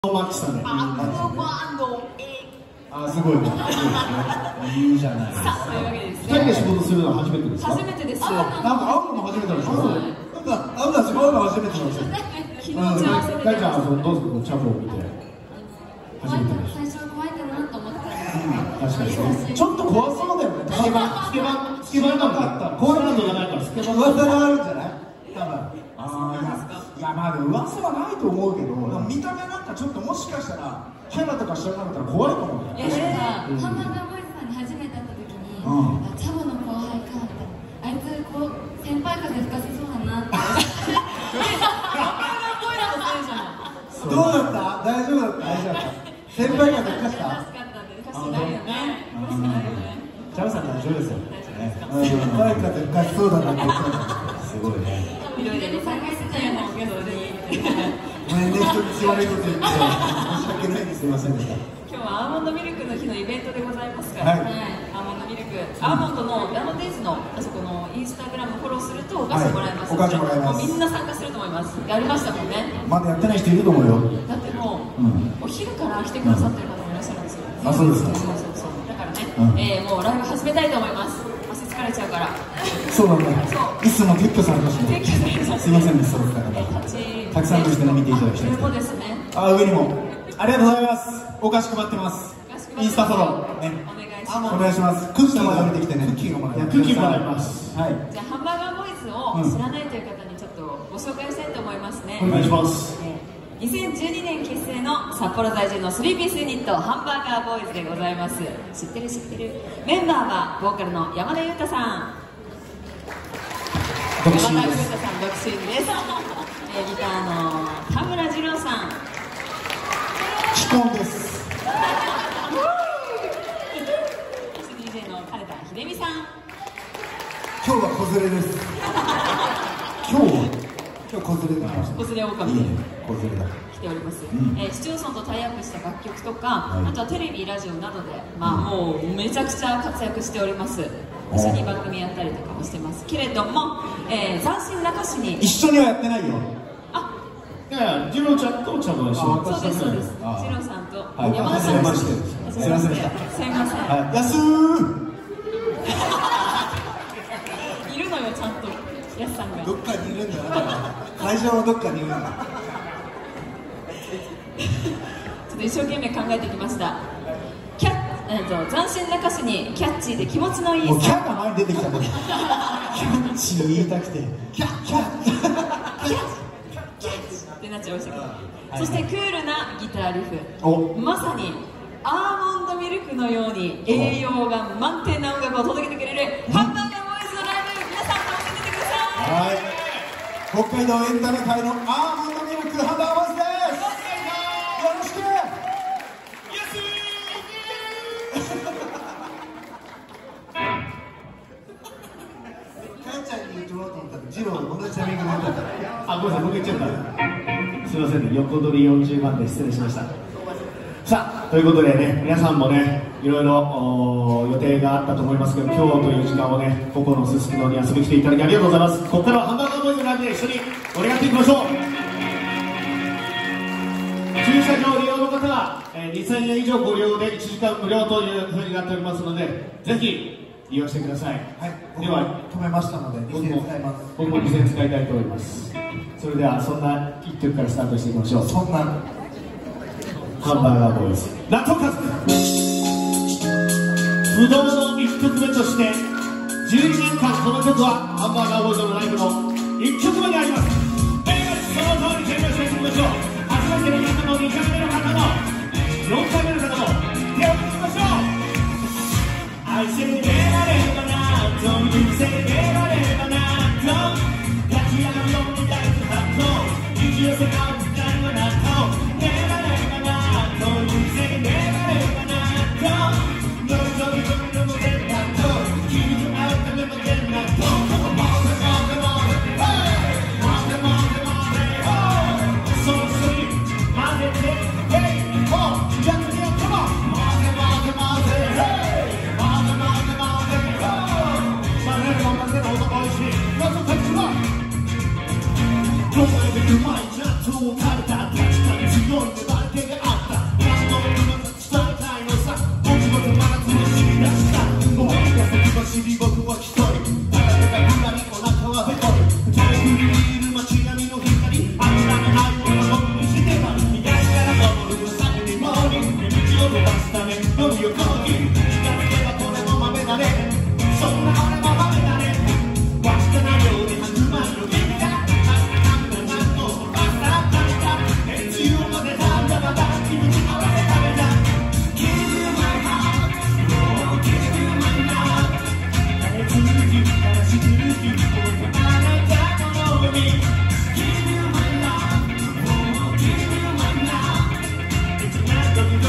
マッチさんね。 あ、すごいね。いいじゃないですか。 さあ、というわけでですね。2人で仕事するのは初めてですか？ 初めてです。 なんか会うのも初めてなんですか？なんか会うのは違うの初めてなんですよ。 昨日打ち合わせで。 大ちゃんはどうですか？チャボを見て。初めてです。 最初怖いかなと思った。 確かに。ちょっと怖そうだよね。スケバンなんか怖いランドじゃないからスケバン噂があるんじゃない？多分。いや、まあでも噂はないと思うけど、見た目なんかちょっともしかしたらキャラとか知らなかったら怖いかもね。 いや、ハンバーガーボーイズさんに初めて会った時に、チャボの後輩かって、あいつこう先輩風吹かせそうだなって。 どうだった？大丈夫だった？大丈夫だった。先輩風吹かした？ 楽しかったです。吹かしてないよね。 チャボさん大丈夫ですよ。先輩風吹かしそうだなって言った。すごいね。 いろいろ参加してたようけどね。 ごめんね、人口悪いこと言って申し訳ないです。すみませんでした。 今日はアーモンドミルクの日のイベントでございますから、アーモンドミルク、アーモンドのヤマデイズのあそこのインスタグラムフォローするとお菓子もらえます。 お菓子もらえます。 みんな参加すると思います。やりましたもんね。 まだやってない人いると思うよ。 だってもうお昼から来てくださってる方もいらっしゃるんですよ。 あ、そうですか。 そうだからね、もうライブ始めたいと思います。疲れちゃうから。 そうなんだ。いつも撤去されました。すみませんね、そうですか。たくさんの人に見ていただきたい。 上もですね。 あ、上にも。ありがとうございます。お菓子配ってます。インスタフォロー。お願いします。クッキーが出てきてね。クッキーがもらえます。クッキーもらえます。はい。じゃあ、ハンバーガーボーイズを知らないという方にちょっとご紹介したいと思いますね。お願いします。 2012年結成の札幌在住の3ピースユニットハンバーガーボーイズでございます。知ってるメンバーはボーカルの山田裕太さん、独身です。ギターの田村二郎さん、 既婚です。 DJ の金田秀美さん。 今日は子連れです。今日子連れだ。 子連れ狼。 子連れだ。 来ております。市町村とタイアップした楽曲とか、あとはテレビ、ラジオなどで、もうめちゃくちゃ活躍しております。一緒に番組やったりとかもしてますけれども、斬新な歌詞に。 一緒にはやってないよ。 いや、ジローちゃんとチャボでしょ。 そうです。ジローさんと山田さん。すみません。 やすー。 いるのよ、ちゃんと。やすさんが。 どっかにいるんだな。会場のどっかにいるんだ。 ちょっと一生懸命考えてきました。斬新な歌詞にキャッチーで気持ちのいい。 もうキャが前に出てきたんだけど。キャッチー言いたくて。キャってなっちゃいましたけど。そしてクールなギターリフ。まさにアーモンドミルクのように栄養が満点な音楽を届けてくれるハンバーガーボーイズのライブ、皆さん楽しんでてください。 はい。北海道エンタメ界のアーモンドミルクハンバーガーボーイズです。よろしく。ジロー同じタイミングで言った。 ごめんなさい、僕言っちゃった。すみませんね、横取り40万で失礼しました。さあ、ということでね、皆さんもね、いろいろ予定があったと思いますけど、今日という時間をね、ここのすすきのに遊びに来ていただきありがとうございます。ここからはハンバーガーボーイズのライブで一緒に盛り上がっていきましょう。駐車場利用の方は、2000円以上ご利用で1時間無料というふうになっておりますので、ぜひ利用してください。 はい、では止めましたので2000円使います。 僕も2000円使いたいと思います。それではそんな一曲からスタートしていきましょう。 そんなハンバーガーボーイズ納得かつ不動の1曲目として12年間この曲はハンバーガーボーイズのライブの1曲目にあります。その通り手拍子していきましょう。初めての方も2回目の方も4回目の方も手を振りましょう。愛せればなと見せればなと焼き上がるように大事なと引き寄せ合う二人の中をねばればなと見せればなとのりのりのりのもでなと君と会うためもでなとその一緒に混ぜてヘイホーやってみよう。カモン混ぜどうやってうまいじゃんと食べた確かに強い粘り気が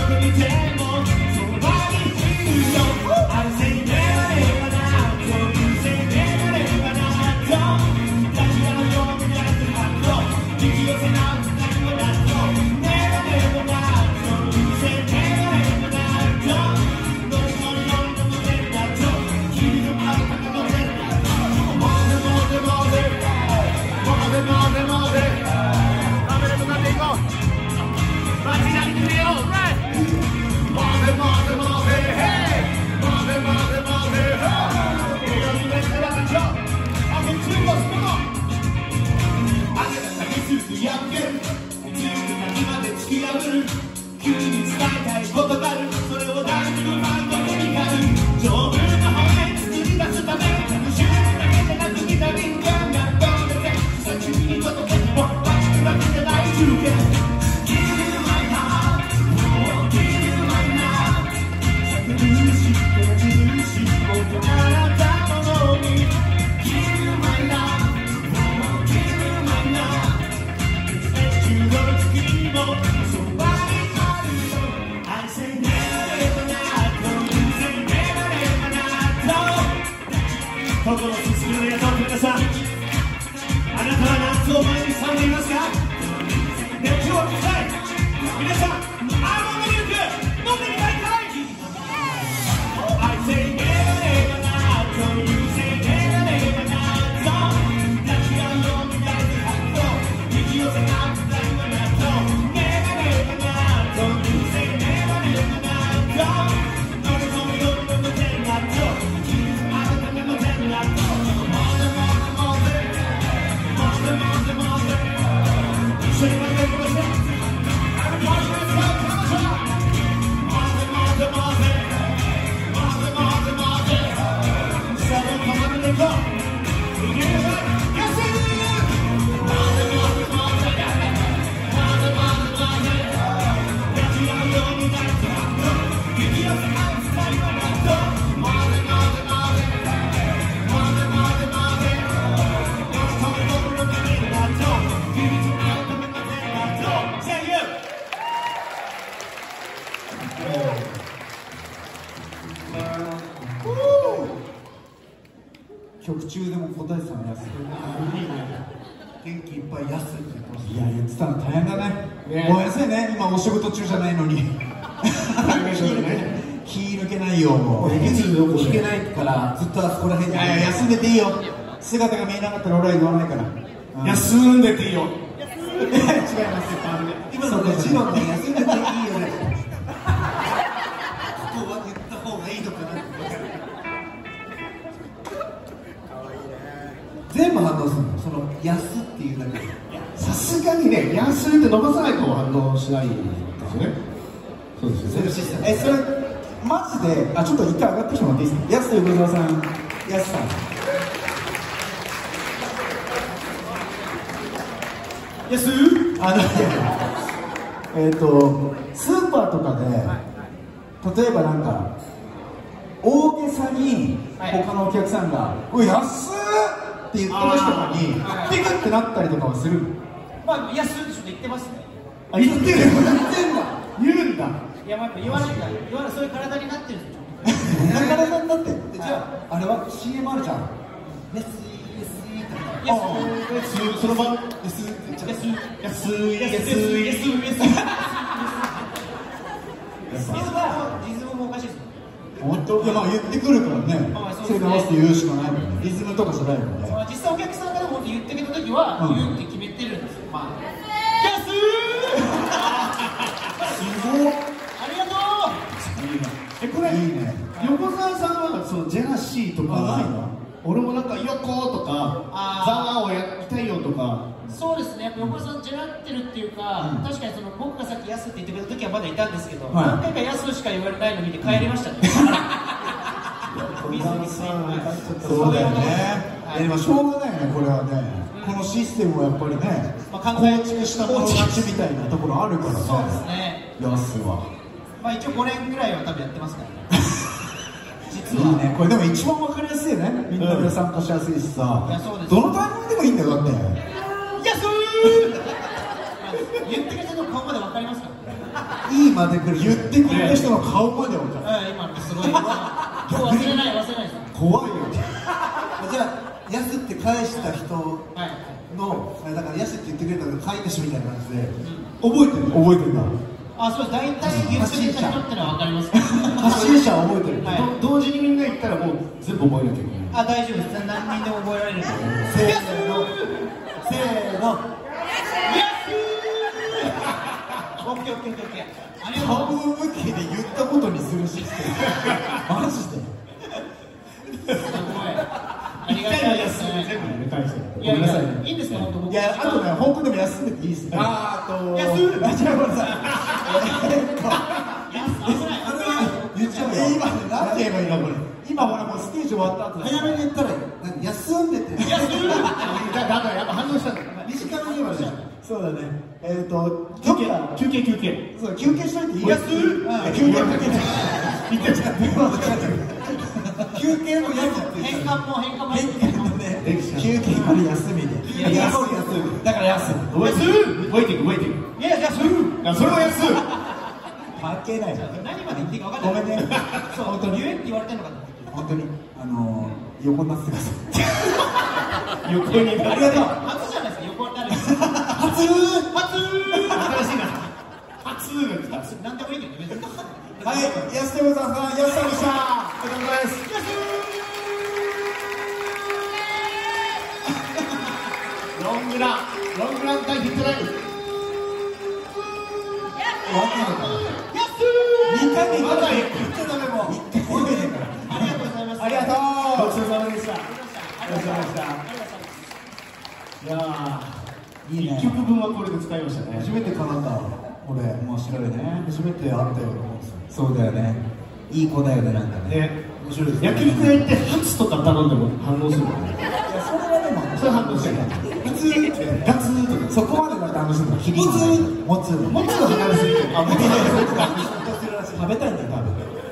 こにいてもその場にいるよ。I say never never now, so you say never never now. 抱き合うようになってハッと引き寄せなくなるよなと Never never now, so you say never never now. どうしように乗り込むねんだと君のあるかのねんだともぜもぜもぜもぜもぜもぜカメラとなっていこう間違いに決めよう Right もぜもぜもぜ Hey もぜもぜもぜ Hey 映画にめっちゃやるじゃんあと2個スポコンあげた先すぐ破ける強く泣きまで突き破る君に伝えたいことがあるそれを誰にもないことになる丈夫な骨作り出すため無臭だけじゃなく見た人間がどんだけさ君に届けてもわしだけじゃない中継Give you my heart, oh give you my love 叫ぶし手振るし僕あなたのものに Give you my love, oh give you my love 中の月もそばにあるよ I say never never not, you say never never not 心をすするのやどう皆さんあなたは夏を前にされていますか熱狂をしたい皆さんアーモンドミルク飲んでみたいかい I say never never not, so you say never never not 抱き合うようになるはずと引き寄せなくなるのやと Never never not, so you say never never not 飲み込むように飲むてんなと君のあなたのてんなともぜもぜもぜもぜもぜ一緒に飲んでいきましょう曲中でも答えてたのやす元気いっぱいやすって言ってました。いや言ってたの大変だね。もう安いね今お仕事中じゃないのに気抜けないよもう聞けないからずっとあそこら辺に。いやいや休んでていいよ姿が見えなかったら俺は言わないから、 休んでていいよ違いますよ今のねジロンね休んでていいよねここは言った方がいいのかな全部反応するのその「安」っていうだけでさすがにね安いって伸ばさないと反応しないんですよね。そうですよね。 そういうシステム。それマジでちょっと一回上がってきてもらっていいですか。安横澤さん安さん安スーパーとかで例えばなんか大げさに他のお客さんが「おい安っ!」って言った時とかにピクってなったりとかはする。 まあ安いでしょ言ってますね。 あ言ってる言うんだ。 いやまあ言わないそういう体になってるんですよ。 こんな体になってる。じゃああれは CM あるじゃん。安いその場安いリズムもおかしいですよ。 本当いやまあ言ってくるからね。それに合わせて言うしかないもんね。リズムとかじゃないもんね。 実際お客さんからも言ってきた時は言うって決めてるんですよ。まあ安いすごいありがとう。 これいいね。 横澤さんはそのジェラシーとかないの？ 俺もなんか横とかザーをやりたいよとか。 そうですね。やっぱ横澤さんジェラってるっていうか、確かにその僕がさっき安って言ってくれた時はまだいたんですけど、何回か安しか言われないのに帰りましたね。 そうだよね。でもしょうがないよねこれはね。このシステムはやっぱりね構築したもの勝ちみたいなところあるからね。 そうですね。 安はまあ一応5年ぐらいは多分やってますからね。実はいいね。これでも一番わかりやすいね。みんなで参加しやすいしさ。どのタイミングでもいいんだよだって。 安い言ってくれたの顔までわかりますから。 いいまで来る言ってくれた人の顔まで分かる。 今のすごい今日忘れないです。 怖いよ。じゃあヤスって返した人の、だからヤスって言ってくれたの買い主みたいな感じで覚えてるんだ。 あ、そうです。大体言ってくれた人ってのは分かります。 発信者は覚えてる。 同時にみんな言ったらもう全部覚えなきゃいけない。 あ、大丈夫です。何人でも覚えられると思います。 せーの。 オッケー。 顔向きで言ったことにするシステム。マジで。 すごい。ありがたいですね。 全部返して。 いいんですか、本当。 いや、あとね、本当でも休んでていいですね。 休む。 ごめんなさい。言っちゃうよ。今ね、何て言えばいいのこれ。今ほらもうステージ終わった後。早めに言ったら休んでて。 だからやっぱ反応したんだ。 短めに言われた。そうだね。 休憩。 そう休憩しといていい。休憩もやるじゃん。 変換もね。休憩まで休みで。だから休む。 ウェイティング。 いや、休む。 それは休む。 関係ない。 何まで言っていいか分かんない。 ごめんね。 そう、本当に言えって言われてんのかな。 本当に横になってください。 横に。 ありがとう。 初じゃないですか、横になる。 新しいな。初なんでもいいけど別に。 はい、安手小沢さん、安さんでした。お疲れ様です。 ロングラン対ヒットライブ。 2回目まだ言っちゃダメもう。 ありがとうございます。 ありがとう。 ごちそうさまでした。いやー、1曲分はこれで使いましたね。 初めてかなった。これ面白いね。初めて会ったよ。そうだよね。いい子だよね、なんかね。面白いですね。 焼肉屋行ってハツとか頼んでも反応するのね。 いや、それはでもそれ反応してない。普通ガツンとかそこまでが楽しいの。響き持つのもっと離れすぎてる。 食べたいんだよ、多分。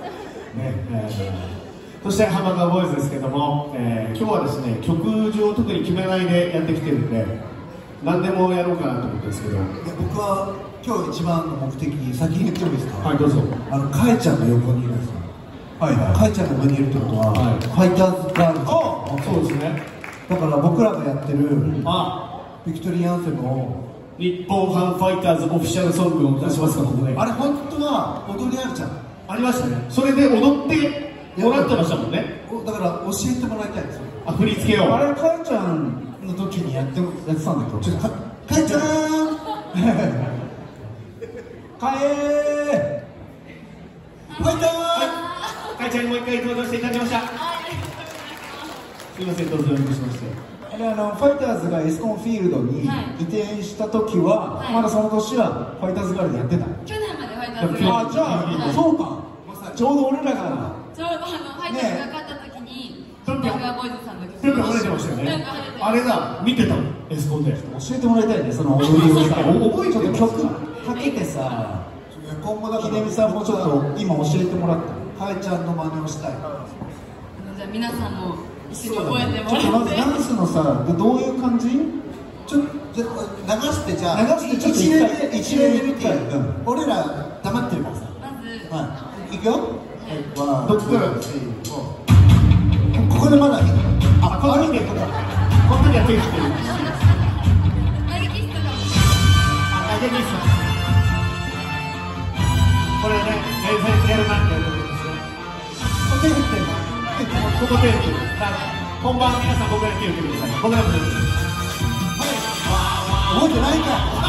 そしてハマカーボーイズですけども、今日はですね、曲順を特に決めないでやってきてるんで、何でもやろうかなと思ってるんですけど。 僕は今日一番の目的、先に言ってもいいですか。 はい、どうぞ。 かえちゃんの横にいるんですよ。かえちゃんの上にいるってことは、ファイターズガールズ。 そうですね。 だから僕らがやってるビクトリーアンセムを日本ハムファイターズオフィシャルソングを出しますか、ここで。 あれ本当は踊りあるじゃん。 ありましたね。それで踊ってもらってましたもんね。 だから教えてもらいたいんですよ。 振り付けを。 あれかえちゃんの時にやってたんだけど、ちょっとかえちゃんかえファイターかえちゃんにもう一回登場していただきました。すみません、どうぞお願いします。 ファイターズがエスコンフィールドに移転した時は、まだその年はファイターズガールでやってた。 去年までファイターズじゃあ、そうか。ちょうど俺らがちょうどファイターズが勝った時にぴょんぴょんガーボーイズさんの曲ぴょんぴょん跳ねてましたよね。あれだ、見てたの、エスコンで。 教えてもらいたいね、その踊りをさ。 覚えてる曲かけてさ、今後だから秀美さんもちょっと今教えてもらった。かえちゃんの真似をしたい。 じゃあ皆さんも一緒に覚えてもちょっとまずらって。 ダンスのさ、どういう感じ？ちょっと流してじゃあ流してちょっと一連で見て。俺ら黙ってるからさ。 まずいくよ。 どっちから？ ここでまだ。 あ、この時この時は手をしてる。 投げキスとかも。 投げキス。これね、やるなってやるんですよ。 手振ってんの。 ここ手を振る。本番皆さん僕ら手を振ってください。僕らも手を振る。 覚えてないか。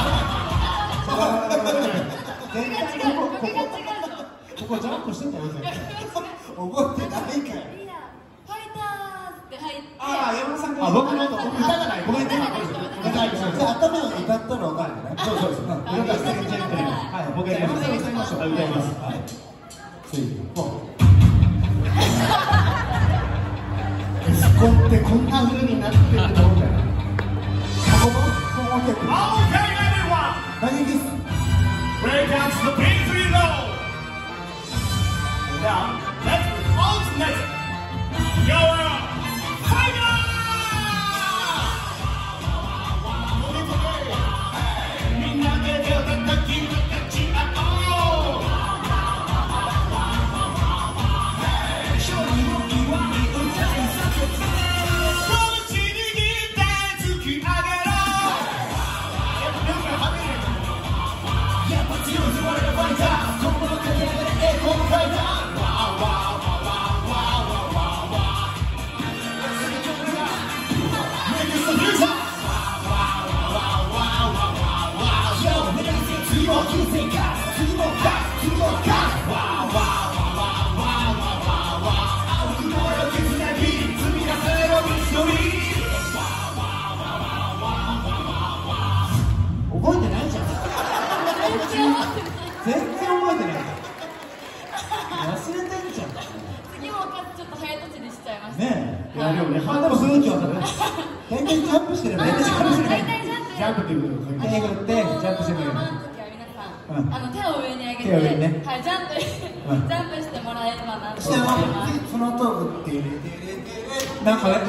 ここジャンプしてんだよ。覚えてないか。 ファイターズって入って。 ああ、山本さんが。 僕の歌がない。ごめんね。 じゃあ頭を歌ったら分かるよね。そうです。はい、僕やります。歌いましょう。 歌います。エスコンってこんな風になってると思うんだよ。 Okay, everyone. Break down to the victory road. Now, let's alternate. Your fighter. みんなで叩き立ち合おう。 けどね、ハードルするときはね、 大体ジャンプしてればいい。 大体ジャンプジャンプっていうことで、 手振ってジャンプしてくれる。 手を上に上げて、 手を上にねはい、ジャンプしてもらえればなとして思います。 その後テレテレテレなんかね、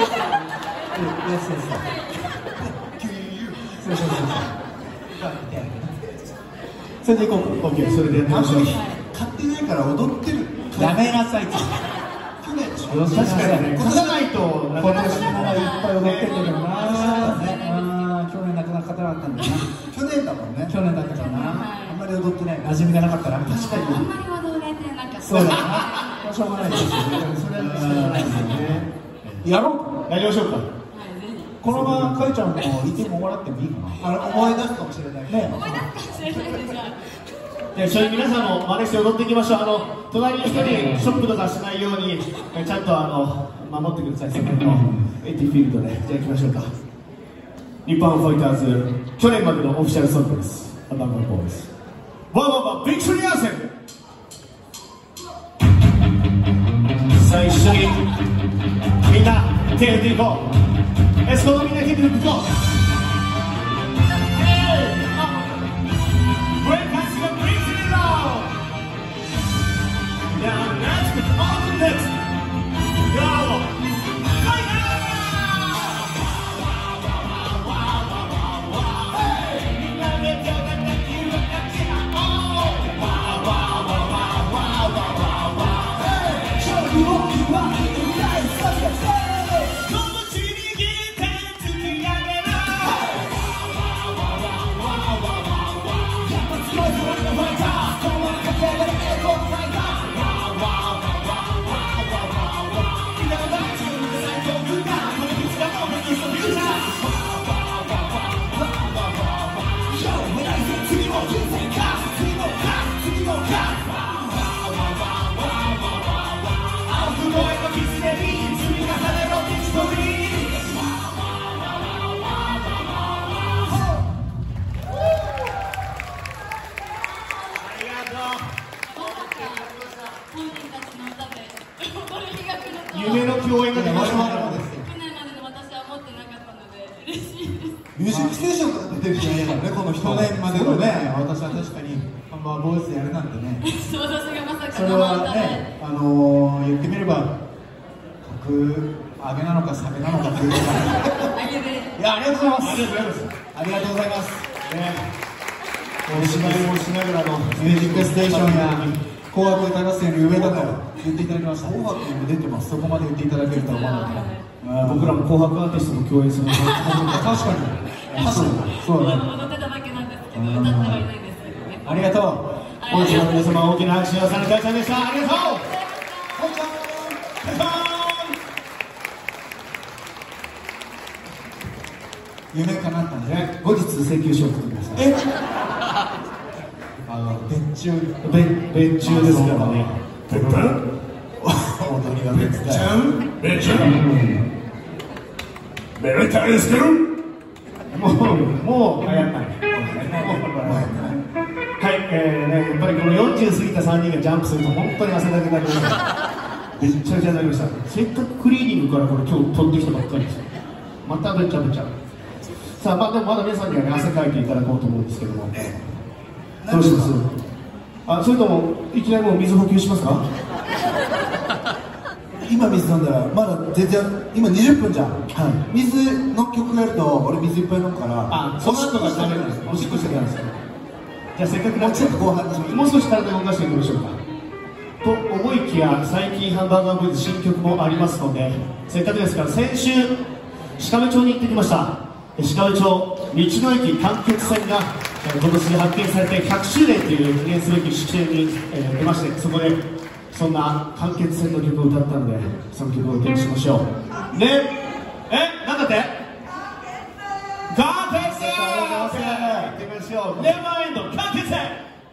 それでいこうか。 オッケー、それでやってみましょう。 買ってないから踊ってる。やめなさい。去年でしょ。 確かにね、勝たないと、 今年ならいっぱい踊ってるけどな。去年亡くなった方だったんだな。去年だもんね。去年だったからな。あんまり踊ってない。馴染みがなかったら。確かに。 あんまり踊れてなかった。 そうだな。しょうがないですよね。それは仕方ないですよね。やろう。 やりましょうか。 このままかいちゃんもいてもらってもいいかな。思い出すかもしれないね。 思い出すかもしれないですが。 一緒に皆さんも真似して踊っていきましょう。隣の人にショップとかしないようにちゃんと守ってください。セカンドエティフィールドで。じゃあ行きましょうか。日本ファイターズ去年までのオフィシャルソングです。アバンバンボーイズワンワンワンビクトリーアーセン。さあ一緒にみんな手振っていこう。エスコのみんな手振っていこう。夢の共演が出ました。 去年までの私は持ってなかったので嬉しいです。 ミュージックステーションから出てるじゃないからね、この人。去年までのね、私は確かにハンバーボーイズでやるなんてね。 私がまさかそれはね、言ってみれば格上げなのか下げなのかっていうか。いや、ありがとうございます。ありがとうございます。お芝居をしながらのミュージックステーションや紅白歌合戦の夢だと言っていただきました。紅白にも出てます。そこまで言っていただけるとは思わなかった。 僕らも紅白アーティストも共演するので。 確かに。そうだね。 踊ってただけなんですけど、歌ってはいないですけどね。 ありがとう。 本日の皆様、大きな拍手をされたいさんでした。ありがとう。 夢叶ったんでね。 後日請求書を送ってください。 別注別注ですからね。 踊りが別だよ。 めでたいですけどもう流行らない。はい、やっぱりこの40過ぎた3人がジャンプすると本当に汗だくになりました。めっちゃめちゃになりました。せっかくクリーニングからこれ今日取ってきたばっかりですよ。またべちゃべちゃ。さあ、でもまだ皆さんには、ね、汗かいていただこうと思うんですけども、どうします？それともいきなりもう水補給しますか？ 今水飲んだらまだ全然今20分じゃん、はい、水の曲やると俺水いっぱい飲むから、 その後がダメなんですか？おしっこしてからですか？じゃあせっかくもうちょっと後半もう少し体を動かしていきましょうか。と思いきや最近ハンバーガーボーイズ新曲もありますので、せっかくですから先週鹿部町に行ってきました。鹿部町道の駅間欠線が今年発見されて100周年という記念すべき式典に出まして、そこでそんな間欠線の曲を歌ったので、その曲を歌いしましょうね。なんだって間欠線行ってみましょう。ネバーエンド間欠線。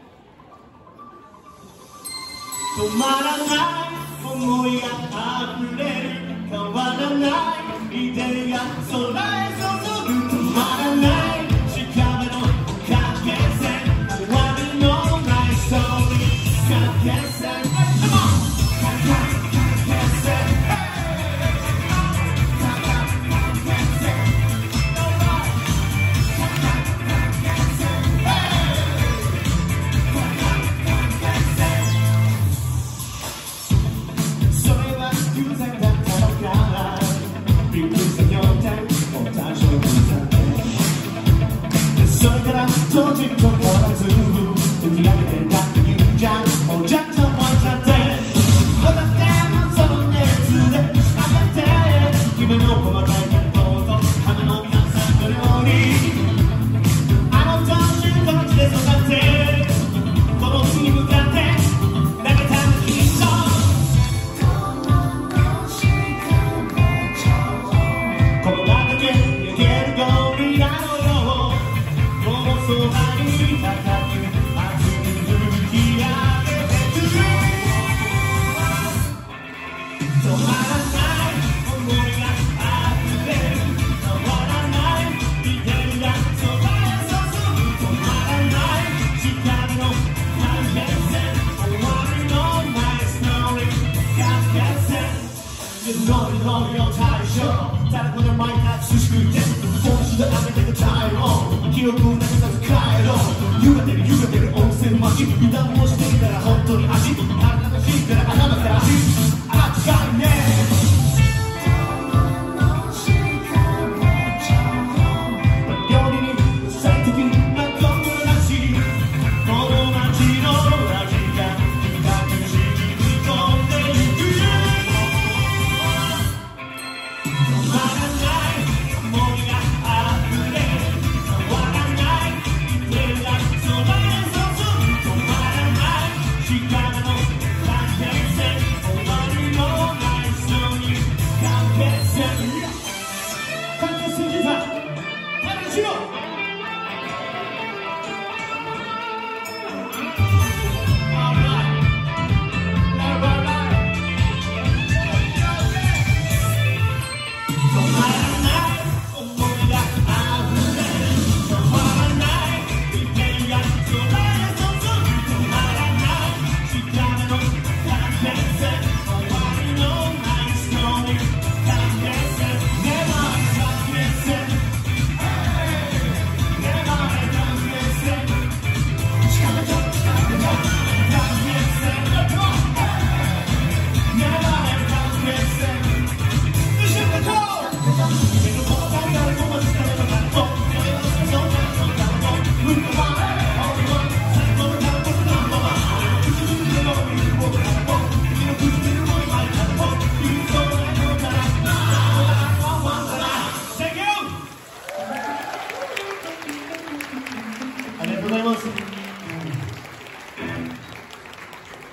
止まらない思いが溢れる変わらないイデア空へ注ぐ止まらない近めの間欠線終わりのないストーリー間欠線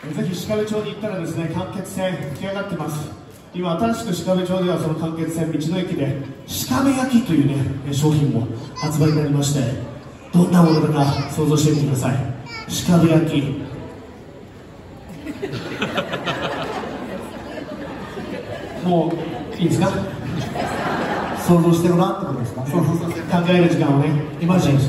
ぜひ鹿部町に行ったらですね、間欠泉吹き上がってます。今新しく鹿部町ではその間欠泉道の駅で鹿部焼きというね商品も発売になりまして、どんなものだか想像してみてください。鹿部焼きもういいですか？ 想像してごらんってことですか？ 考える時間をね、イマジン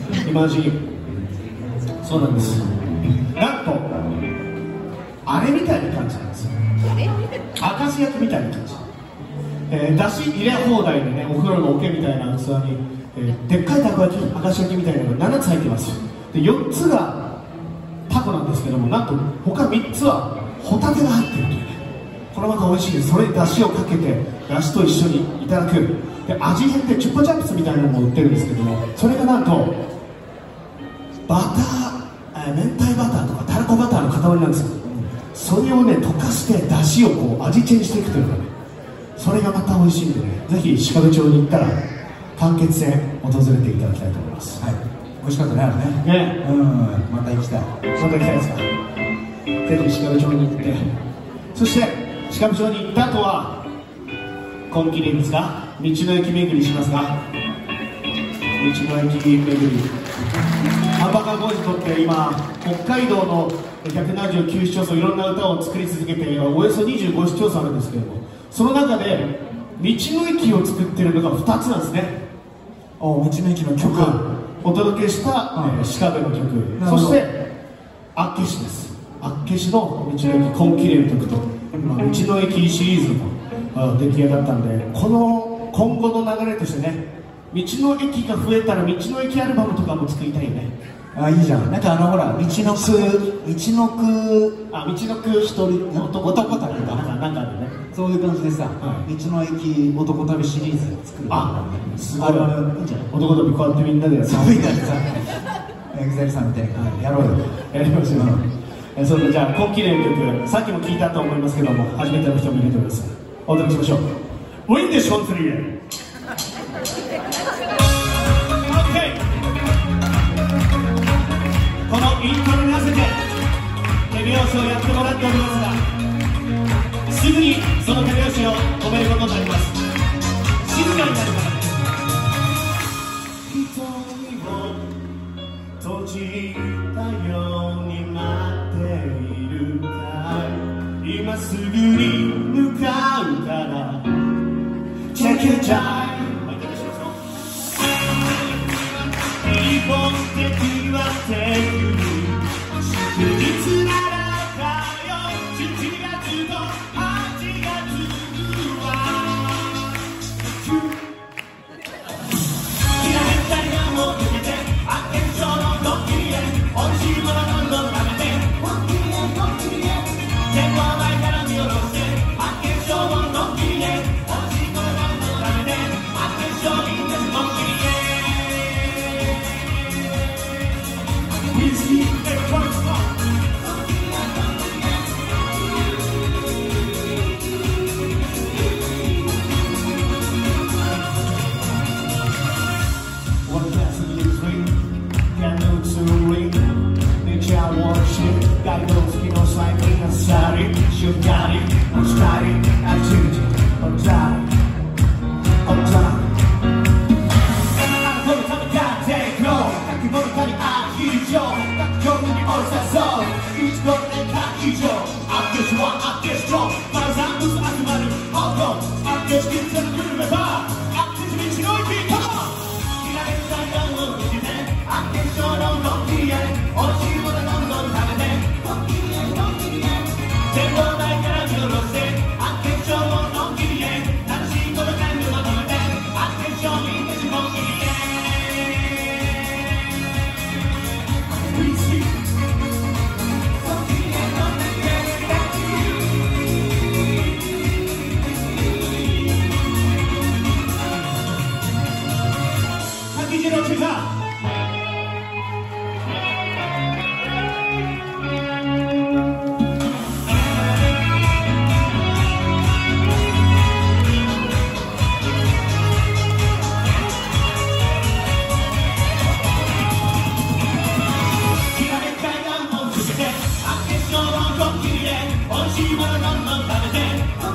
そうなんです。なんとあれみたいな感じなんですよ。明石焼きみたいな感じ、だし入れ放題でね、お風呂の桶みたいな器に、でっかいたこ焼き、明石焼きみたいなのが7つ入ってます。で4つがタコなんですけども、なんと他3つはホタテが入ってるというね、これまた美味しいです。それにだしをかけてだしと一緒にいただく。で味変ってチュッパチャップスみたいなのも売ってるんですけども、それがなんとバター、明太バターとかたらこバターの塊なんですよ。それをね溶かしてだしをこう味チェンしていくというかね、それがまた美味しいんでね、ぜひ鹿部町に行ったら間欠泉訪れていただきたいと思います。 はい、美味しかったね、あれね。また行きたい。 また行きたいですか？ぜひ鹿部町に行って、そして鹿部町に行った後は今期でいいですか、道の駅巡りしますか？道の駅巡り、ハンバーガーボーイズにとって今北海道の179市町村いろんな歌を作り続けて今およそ25市町村あるんですけども、その中で道の駅を作っているのが2つなんですね。 道の駅の曲お届けした、鹿部の曲、そして厚岸です。厚岸の道の駅今期での曲と、道の駅シリーズの出来上がったんで、この今後の流れとしてね、道の駅が増えたら道の駅アルバムとかも作りたいよね。 いいじゃん。なんかほら道のく一人男旅とかなんかあるね。 そういう感じでさ、道の駅男旅シリーズ作る。 すごい。いいんじゃない？男旅こうやってみんなでそういう感じさ、エグザイルさんみたいなやろうよ。 やりましょう。そうだ、じゃあ今期の曲、さっきも聞いたと思いますけども、初めての人もいると思います。お届けしましょう。ウィンディッシュコントリー。このイントロに合わせて手拍子をやってもらっておりますが、すぐにその手拍子を止めることになります。静かになるから。瞳を閉じたように待っているかい、今すぐに向かうから Take your time。一本手には手首、祝日ならかよ、7月と8月はきらめったりがもう抜けて、あけんちょのドッキリへ、おいしいものどんどん食べて、ドッキリへドッキリへ、全部前から見下ろして、あけんちょのドッキリへ、おいしいものどんどん食べて、あけんちょみんなドッキリへ。Go, go, go. いものどんどん食べて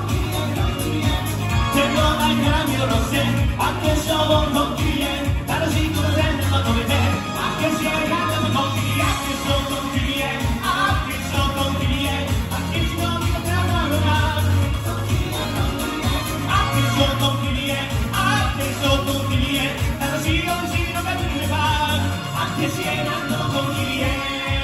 手のないから見下ろしてあけしょうをこっきりへ楽しいこと全部まとめてあけしやがでもこっきりあけしょうこっきりへあけしょうこっきりへあけしのみのかなのなあけしょうこっきりへあけしょうこっきりへ楽しいおいしいのが来ればあけしへなんともこっきりへ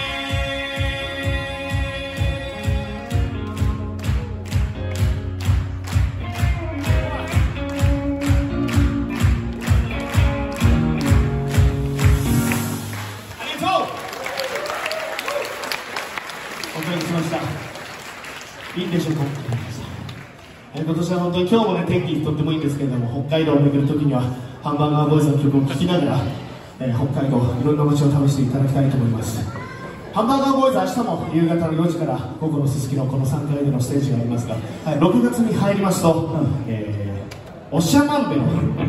いいんでしょうか。今年は本当に今日もね天気とってもいいんですけれども、北海道を巡る時にはハンバーガーボーイズの曲を聴きながら、北海道いろんな街を試していただきたいと思います。ハンバーガーボーイズ明日も夕方の4時から午後のすすきのこの3階でのステージがありますが、6月に入りますと、おしゃまんべの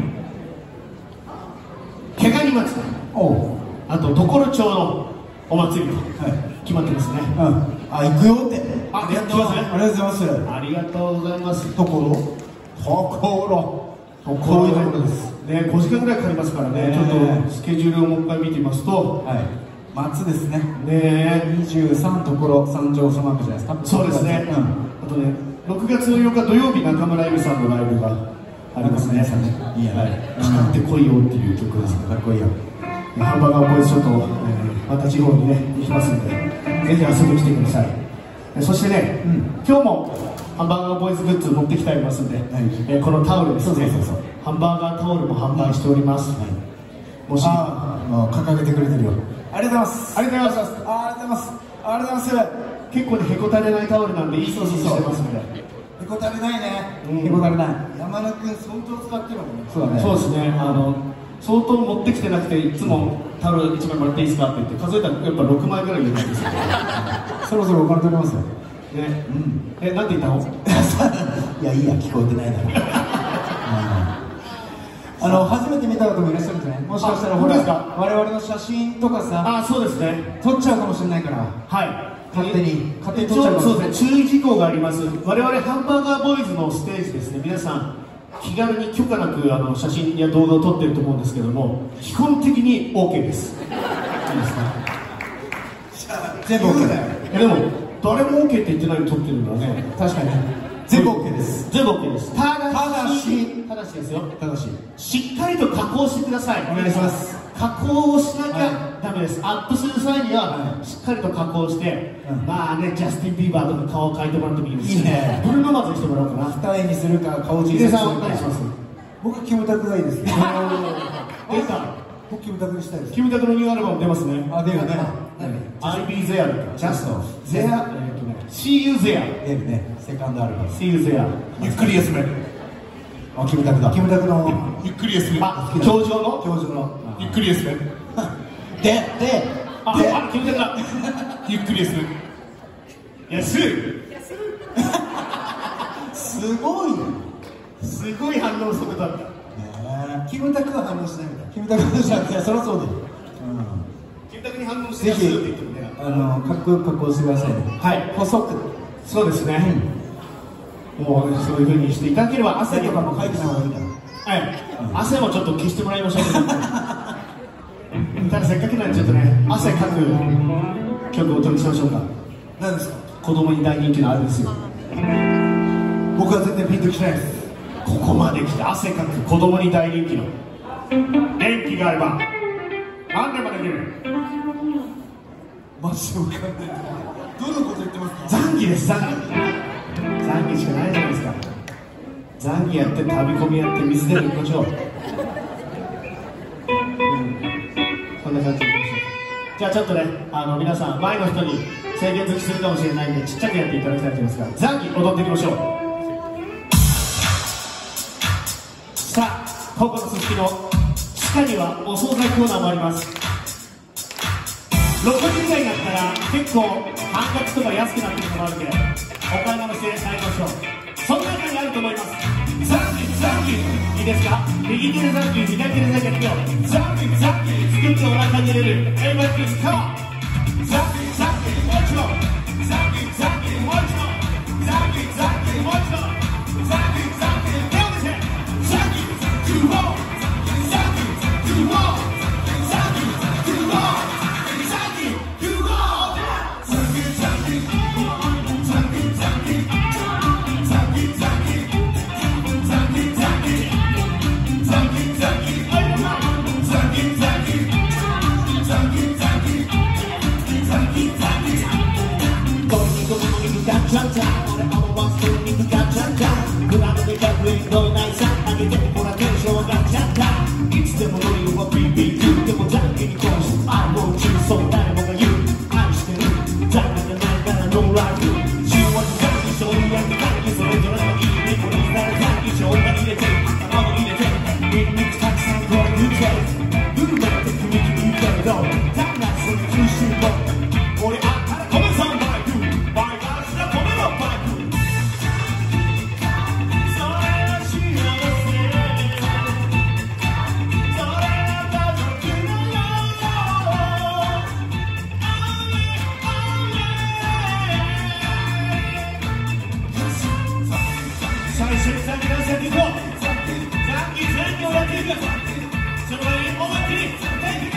毛ガニ祭り、あと常呂町のお祭りと決まってますね。 あ、行くよって。 あ、やってますね。 ありがとうございます。 ありがとうございます。 ところこういうところですね。5時間ぐらいかかりますからね。ちょっとスケジュールをもう一回見てみますと、 松ですね。 ね、 23ところ三条そのじゃないですか。 そうですね。あとね、6月の8日土曜日中村恵美さんのライブがありますね。 いいや、 かかってこいよっていう曲です。 かっこいいよ。 ハンバーガーボーイズちょっとまた地方にね行きますので、ぜひ遊びに来てください。そしてね、今日もハンバーガーボーイズグッズ持ってきてありますので、このタオルですね、ハンバーガータオルも販売しております。もし掲げてくれてるよ。ありがとうございます。 ありがとうございます。 ありがとうございます。ありがとうございます。 結構ねへこたれないタオルなんでいい掃除してますので。 へこたれないね。へこたれない。山田君相当使ってるもんね。そうだね。 そうですね。相当持ってきてなくていつもタオル1枚もらっていいですかって言って数えたらやっぱ6枚ぐらい入れないんですよ。 そろそろお金取れますよ。 ね。なんて言ったの？ いやいいや、聞こえてないだろ。初めて見た方もいらっしゃるんじゃない？もしかしたらほら我々の写真とかさ、 あ、そうですね。 撮っちゃうかもしれないから。はい。勝手に撮っちゃうかもしれない。 そうですね。注意事項があります。我々ハンバーガーボーイズのステージですね。皆さん気軽に許可なく写真や動画を撮ってると思うんですけども、基本的に OK です。いいですか？ 全部 OK だよ。 でも誰も OK って言ってないのに撮ってるのはね。 確かに全部 OK です。 全部 OK です。ただしですよ。しっかりと加工してください。 お願いします。 加工をしなきゃダメです。アップする際にはしっかりと加工して、まあね、ジャスティン・ビーバーとか顔を描いてもらってもいいですし、いいね。ブルーノマーズにしてもらおうかな。二重にするか顔小さくするか。お願いします。僕はキムタクがいいですね。出た。僕キムタクにしたいです。キムタクのニューアルバム出ますね。あ、出るね。I'll be there. Just there. See you there. 出るね。セカンドアルバム。See you there. ゆっくり休め。あ、キムタクだ。キムタクのゆっくり休め。あ、教場のゆっくり休め。で、あ、キムタクだ。ゆっくり休め。休む。すごい反応速度だった。キムタクは反応しないみたい。キムタクはしなくて、そりゃそうだよ。キムタクに反応してぜひかっこよく加工してくださいね。はい。細く。そうですね。もうそういう風にしていただければ、汗とかもかいてない方がいいから。はい。汗もちょっと消してもらいましょう。ただせっかくなんでちょっとね、汗かく曲をお届けしましょうか。何ですか？子供に大人気のあるんですよ。僕は全然ピンときてないです。ここまで来て汗かく子供に大人気の元気があれば何でもできる。マジで分かんない。どのこと言ってますか？残機です。残機しかないじゃないですか。残機やって飛び込みやって水で行きましょう。こんな感じでいきましょう。じゃあちょっとね、皆さん前の人に制限付きするかもしれないんでちっちゃくやっていただきたいと思いますが、残機踊っていきましょう。さあ、ここのすすきの地下にはお惣菜コーナーもあります。6時ぐらいになったら結構半額とか安くなってるのもあるけど、お買い物して帰りましょう。その中にあると思います。残機いいですか？右手で残機、左手で残機やってよ。残機作ってお腹に入れる。Everybody come on。残機もう一度。残機もう一度。 のライフ週末会議所にやる会議それぞれのいい猫になる会議場が入れて頭も入れてニンニクたくさんこれ抜けブルマのテクニックいいけれどだからその中心を俺あったら米さんバイクバイバーした米のバイクそれは幸せそれは家族のよ最初に先に先に行こうさっき全員をやっていくその前に思いっきりさっき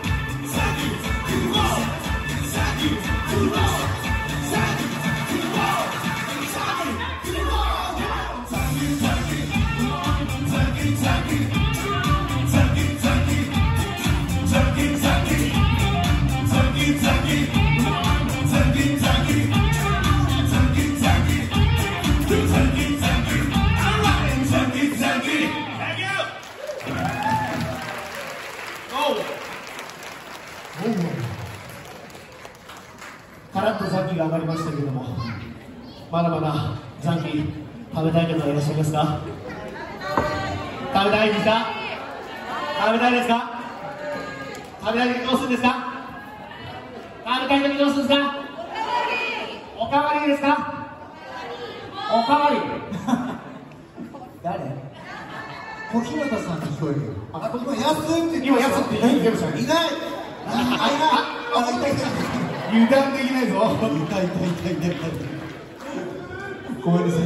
カラッとザンギが上がりましたけれども、まだまだザンギ食べたい方いらっしゃいますか？食べたいですか？食べたいですか？食べたい時どうするんですか？食べたい時どうするんですか？おかわりですか？おかわり誰？小日向さんに聞こえるよ。あ、今ヤスって今ヤスって言ってましたね。 いない。あ、いたいた。 油断できないぞ。 いた。ごめんなさい。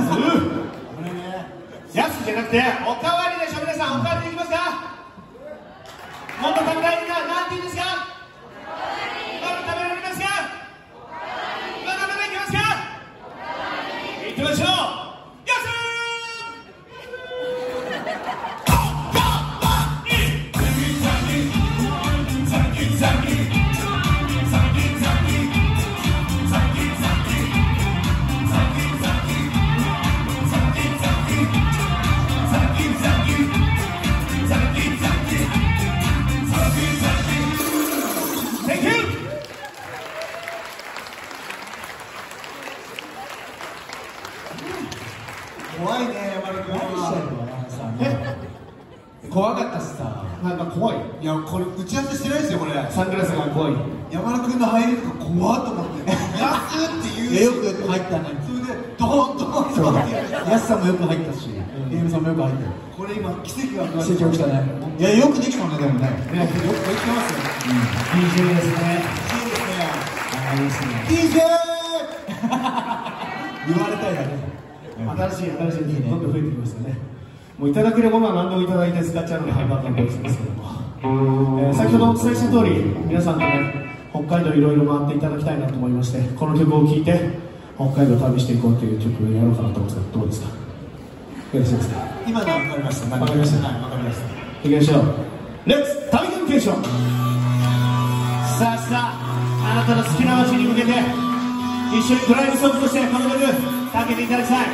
ヤスじゃなくておかわりでしょ。皆さんおかわりできますか？もっと食べたいですか？なんて言うんですか？まだ食べられますか？まだ食べいきますか？行ってみましょう。ヤス怖いね、山田君は。怖かったしさ。 なんか怖い。 いや、これ打ち合わせしてないですよ、これ。 サングラスが怖い。 山田君の入りとか怖っと思って。ヤスって言う。よく入ったね。それで、ドーンドーンと入って。ヤスさんもよく入ったし、ゲームさんもよく入ってる。これ今、奇跡が起きました。奇跡起きたね。いや、よくできたね、でもね。よくできてますよ。 DJ ですね。 いいですね。DJ！ 言われたいだけ。 新しいどんどん増えてきますよね。もういただけるものは何でもいただいて使っちゃうのでハイパーカンボイスですけども、先ほどお伝えした通り皆さんとね北海道いろいろ回っていただきたいなと思いまして、この曲を聴いて北海道を旅していこうという曲をやろうかなと思うんですけど、どうですか？よろしいですか？ 今の分かりました。 分かりました。 はい、分かりました。 行きましょう。レッツ旅コミュニケーション。さああなたの好きな街に向けて一緒にドライブソングとしてこの曲かけていただきたい。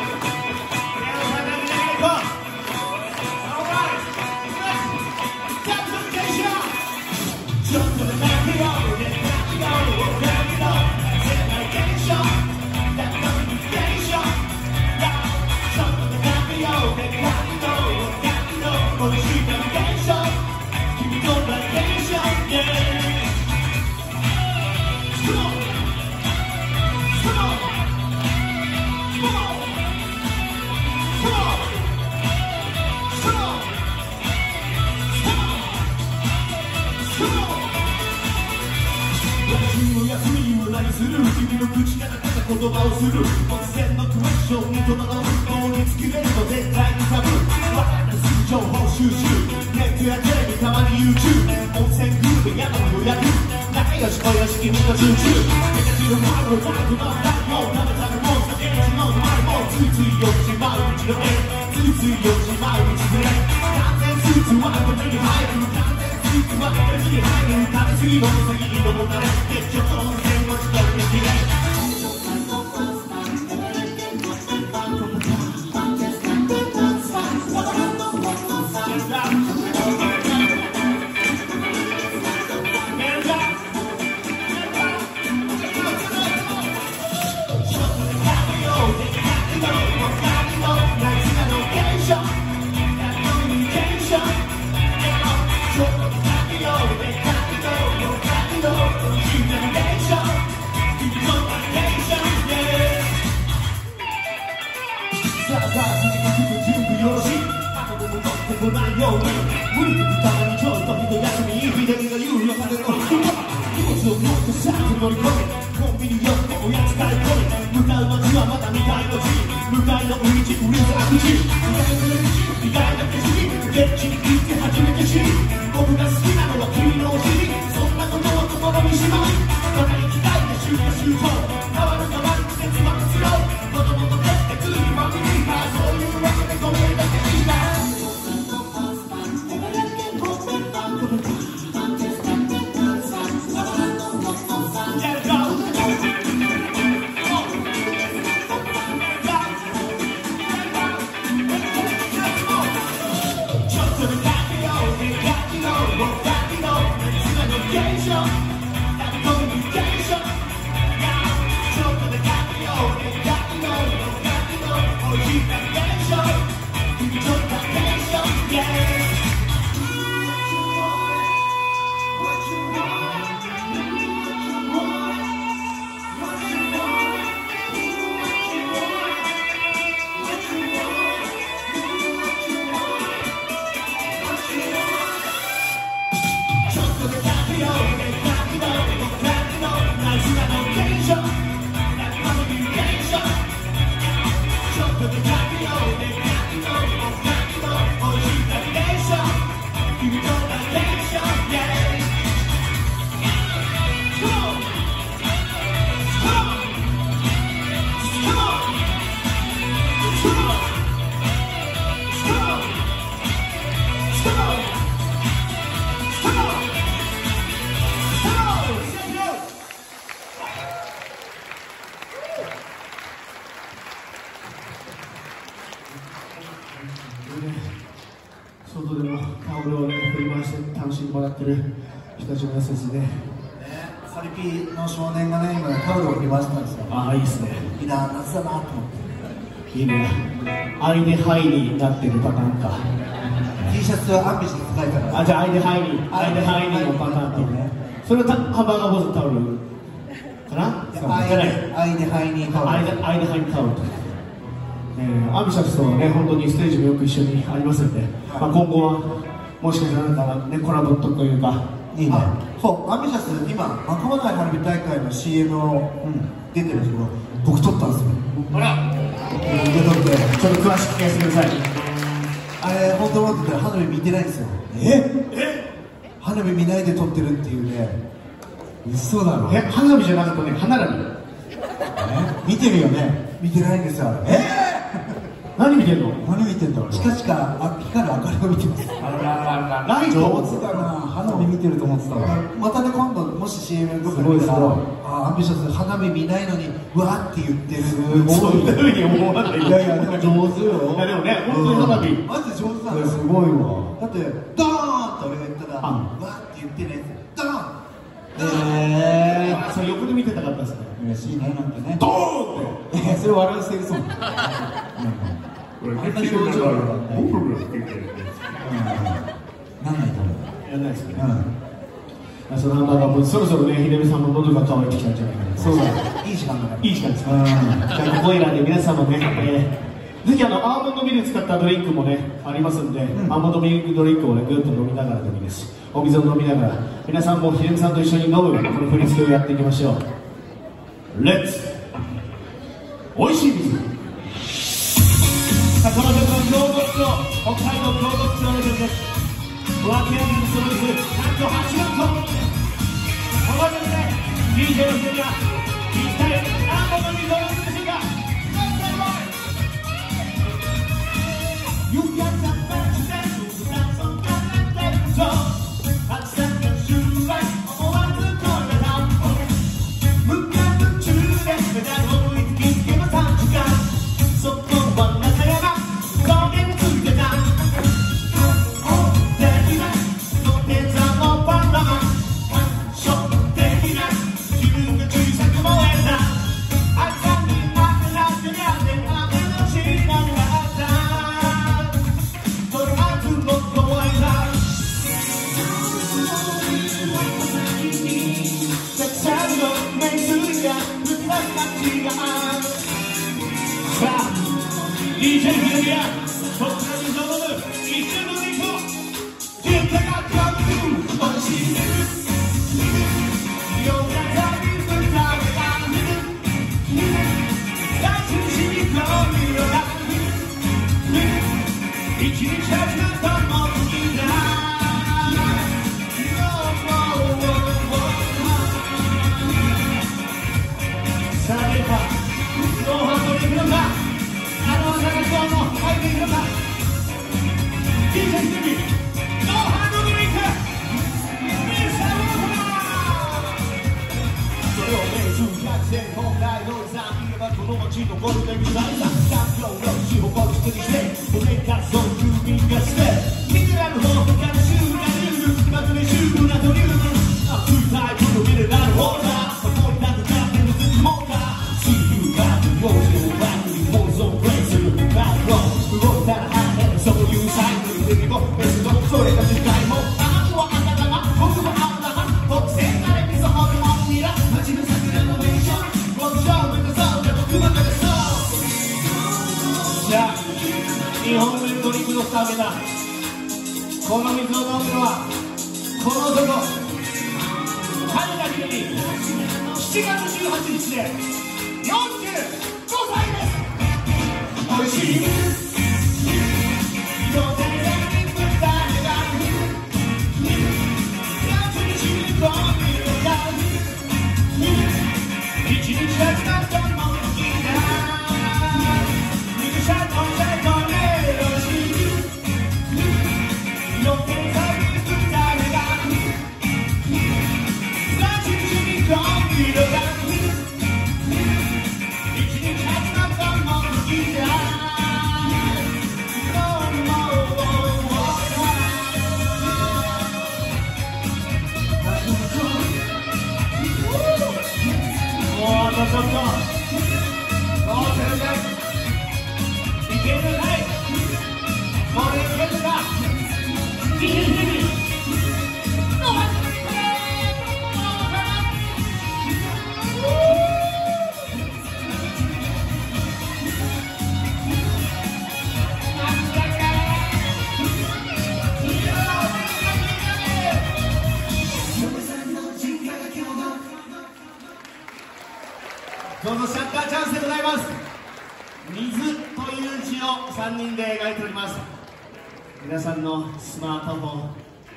君の口から出た言葉をする突然のクエスチョンに戸惑う思考に尽きれるの絶対にサブわかるすぐ情報収集ネットやテレビたまに YouTube 温泉グルメ宿の予約仲良し小良し君の順中手先のマルをタイプのライオンなめたるもん酒の飲まるもんついつい酔ってしまううちの絵ついつい酔ってしまううちの絵完全スーツはここに入る完全スーツはここに入る食べ過ぎ飲み過ぎ色もたれ結局温泉は違うできないたまにちょっと一休み左が有料される荷物を持ってさっと乗り込めコンビニ寄っておやつ買い込め向かう街はまた未開の地向かいの道売れず悪地意外な景色現地に行って初めて知り僕が好きなのは君のお尻そんなことを心にしまいまた行きたいでシュートシュート変わる変わる季節はスローもともと鉄鉄にはミニカーそういうわけでごめんだけいいな外でもタオルをね振り回して楽しんでもらってる人たちのメッセージでパリピの少年がね今タオルを振り回してたんですよ。 ああいいですねいいな夏だなと思っていいねアイデハイになってるパターンか T シャツはアンビシャス書いたからあじゃあアイデハイにのパターンとねそれはハンバーガーボスタオルかなアイデハイにタオルアイデハイにタオルとアンビシャスとね本当にステージもよく一緒にありますんで、まあ、今後はもしかしたらなんかねコラボというかいいねそうアンビシャス今赤羽台花火大会の CM を、出てるんですけど僕撮ったんですよあら受け取ってちょっと詳しく聞かせてくださいあれ本当思ってたら花火見てないんですよ花火見ないで撮ってるっていうね嘘だろ花火じゃなくてね花火見てるよね見てないんですよ何見てんの何見てんだろうチカチカ光る明かりを見てますライト上手だな花火見てると思ってたわまたね今度もし CM どこか見たらアンビシャス花火見ないのにわーって言ってるそんなふうに思わないいやいやでも上手よいやでもね本当に花火マジで上手なんだよすごいわだってドーンって俺が言ったらわーって言ってねドーンそれ横で見てたかったですね嬉しいねなんてねドーンってそれ笑うセリフそうあんな表情がなんないと思うやらないですねそのハンバーガーもそろそろね秀美さんも喉が渇いてきたんじゃないかなそうだいい時間だからいい時間ですねじゃあここいらで皆さんもねぜひアーモンドミルク使ったドリンクもねありますんで、アーモンドミルクドリンクをねぐっと飲みながらでもいいですしお水を飲みながら皆さんも秀美さんと一緒に飲むこの振り付けをやっていきましょうレッツおいしい水さあこの曲は京極町北海道京極町の曲ですワーキングスローズなんと8万個この曲で DJ の人が一体何本の水を飲むでしょうかYou got that magic dance, that's on that so I said that you like, I want to turn it on Look at the truth, and I know it can give us time to go So come on, let's get up, go into the night Daddy, no hands up, no problem So, daddy, you can choose a come on and now I can't be nothing like the other, I'm gonna see that DJ ヒロミやそんなに飲む一緒の肉を日本のドリンクのスターだ。この水を飲むのはこの男、羽田秀美。7月18日で45歳です。おいしいどうぞシャッターチャンスでございます。水という字を3人で描いております。皆さんのスマートフォン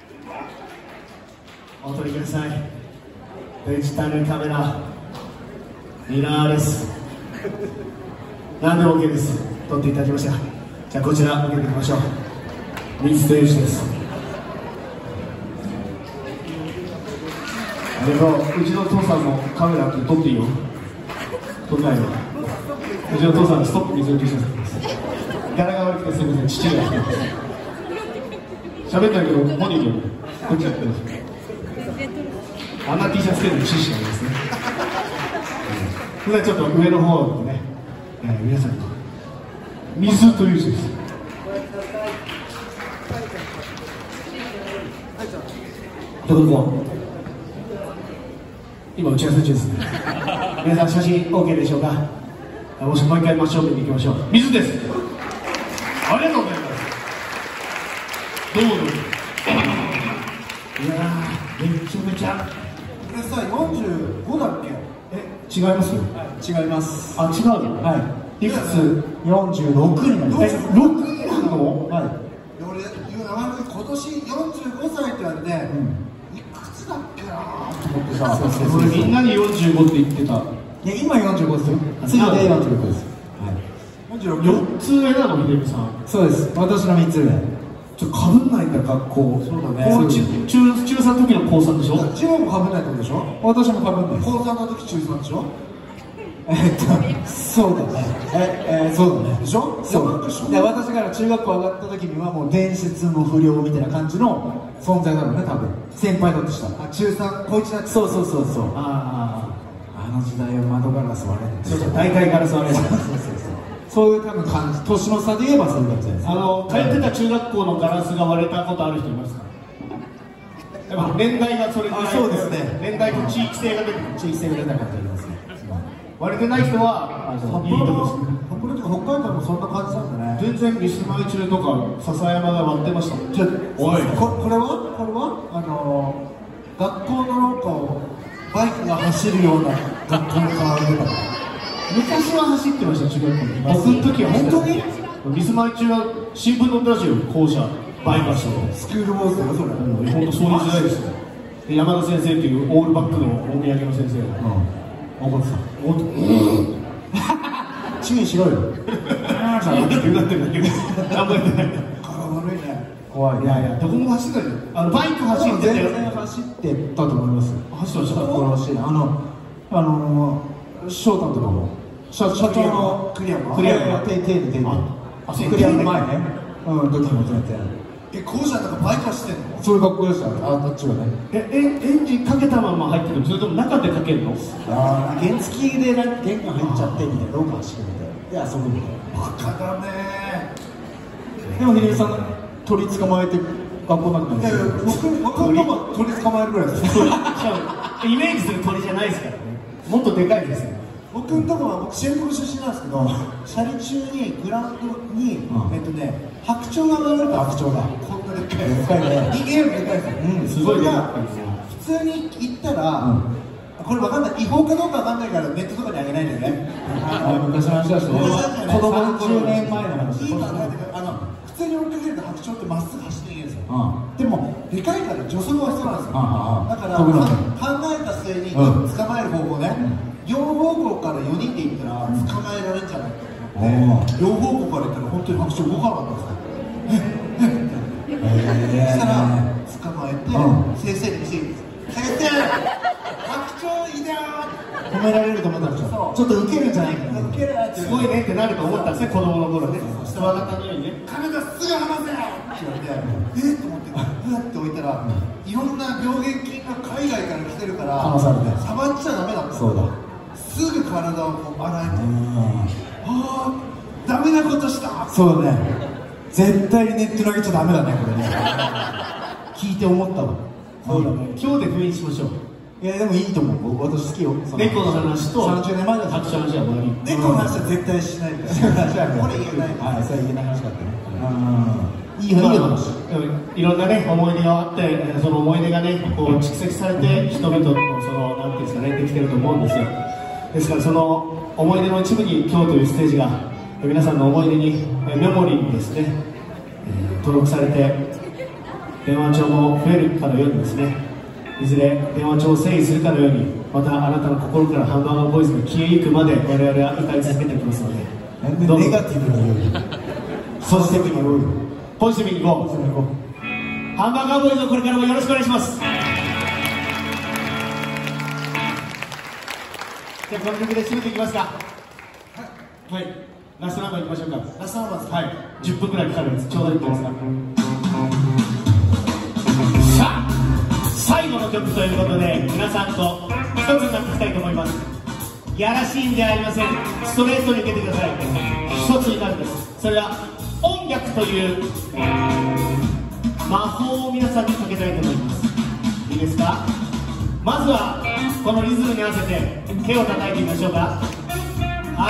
お取りください。デジタルカメラ、ミラーレス、何でも OK です。撮っていただきました。じゃあこちら受けていきましょう。水という字です。ありがとう。うちの父さんもカメラ撮っていいよ。撮んないよ。うちの父さんのストップ水を T シャツです。柄が悪くてすみません、父が来てます。喋ったけど、本人にこっちやってます。あんな T シャツ着てるの父しかいないですね。それではちょっと上の方でね、皆さんに水という字です。どこ今打ち合わせ中ですね。皆さん写真 OK でしょうか。もしもう一回真正面に行きましょう。水です。ありがとうございます。どうもどうも。いやー、めちゃめちゃ。 これさ、45だっけ？ 違いますよ。 違います。 あ、違うの。 はい。いくつ？46になります。 6になるの？ はい。俺言う名前今年45歳って言われて、いくつだっけなと思ってさ。 それみんなに45って言ってた。 いや、今45ですよ。次で46です。はい。 4つ上なの、秀美さん。 そうです。私の3つ上。 ちょっとかぶんないんだ、学校。 そうだね。 中3の時の高3でしょ。 中学もかぶんないってことでしょ。私もかぶんない。高3の時中3でしょ。そうだね。そうだね。でしょ。そう。で、私から中学校上がった時にはもう伝説の不良みたいな感じの存在なのね、多分。先輩だとしたら。中3、高1だって。そう。あの時代は窓ガラス割れて。そう、大体ガラス割れて。そういう多分感じ、年の差で言えばそういう感じです。 通ってた中学校のガラスが割れたことある人いますか？やっぱ年代がそれぐらい。 そうですね。 年代と地域性が出てくる。 地域性が出た方いますね。 割れてない人は、 札幌とか北海道もそんな感じなんだね。 全然ミスマイ中とか笹山が割ってました。 おい。これは学校の廊下をバイクが走るような学校の変わり方。 昔は走ってました中学校に。僕の時は本当にミスマイ中は新聞のラジオ校舎バイク走ってスクールボーイズだよそれ。 本当そういう時代ですよ。で山田先生っていうオールバックのお土産の先生が怒ってた。注意しろよ。 なってるだけ頑張ってない。 体悪いね。 怖い。いやいやどこも走ってたよ。バイク走ってたよ。 全然走ってたと思います。 走ってました。 走って翔太とかも社長の栗山栗山手栗山前ね。時も全然。校舎の中バイク走ってんの？そういう格好でした。どっちがね。 エンジンかけたまま入ってるの？それとも中でかけるの？ 原付でなんか玄関入っちゃってみたいな、廊下走るみたいな。で遊ぶみたいな。バカだね。でも秀美さんが鳥捕まえて学校なんか僕も鳥捕まえるぐらいです。 イメージする鳥じゃないですからね。もっとでかいですよ。 僕のとこは僕仙北出身なんですけど、チャリ中にグラウンドに白鳥が流れるから、白鳥がこんなでっかいでかいね。人間よりでかいですよ。すごいね。普通に行ったらこれわかんない、違法かどうかわかんないからネットとかにあげないでね。昔の話だしね。子供の10年前の話。普通に追いかけると白鳥ってまっすぐ走っていけるんですよ。でもでかいから助走が必要なんですよ。だから考えた末に捕まえる方法ね。両方向から4人で行ったら捕まえられるんじゃないかと思って、両方向から行ったら本当に白鳥動かなかったんですよ。そしたら捕まえて先生に見せるんですよ。先生、白鳥いだよ褒められると思ったんですよ。ちょっとウケるんじゃないかな。ウケるってすごいねってなると思ったんですね、子供の頃ね。人は方のようにね、 体すぐ離せって言われて、と思ってふわって置いたら、いろんな病原菌が海外から来てるから触っちゃダメだった。そうだ。すぐ体をこう洗えて、ダメなことした。そうだね。絶対にネット投げちゃダメだねこれね。聞いて思ったわ。 そうだね。今日で封印しましょう。 いやでもいいと思う。私好きよ。 猫の話と 30年前だ。 白鳥の話は終わり。 猫の話は絶対しないで。これ言えない。はい、それ言えない話だったね。いい話。 いろんなね思い出があって、その思い出がねこう蓄積されて人々のそのなんていうんですかねできてると思うんですよ。ですからその思い出の一部に今日というステージが皆さんの思い出にメモリーにですね登録されて電話帳も増えるかのようにですね、いずれ電話帳を整理するかのようにまたあなたの心からハンバーガーボーイズが消えゆくまで我々は歌い続けていきますので、 ネガティブに言うポジティブに言うポジティブにいこう。ハンバーガーボーイズをこれからもよろしくお願いします。じゃあこの曲で締めていきますか。はい、ラストナンバーいきましょうか。 ラストナンバーです。 はい、10分くらいかかるやつちょうどいいんじゃないですか。さあ最後の曲ということで皆さんと一つになっていきたいと思います。やらしいんじゃありません。ストレートに受けてください。一つになるんです。それは音楽という魔法を皆さんにかけたいと思います。いいですか。まずはこのリズムに合わせて手を叩いてみましょうか。はい、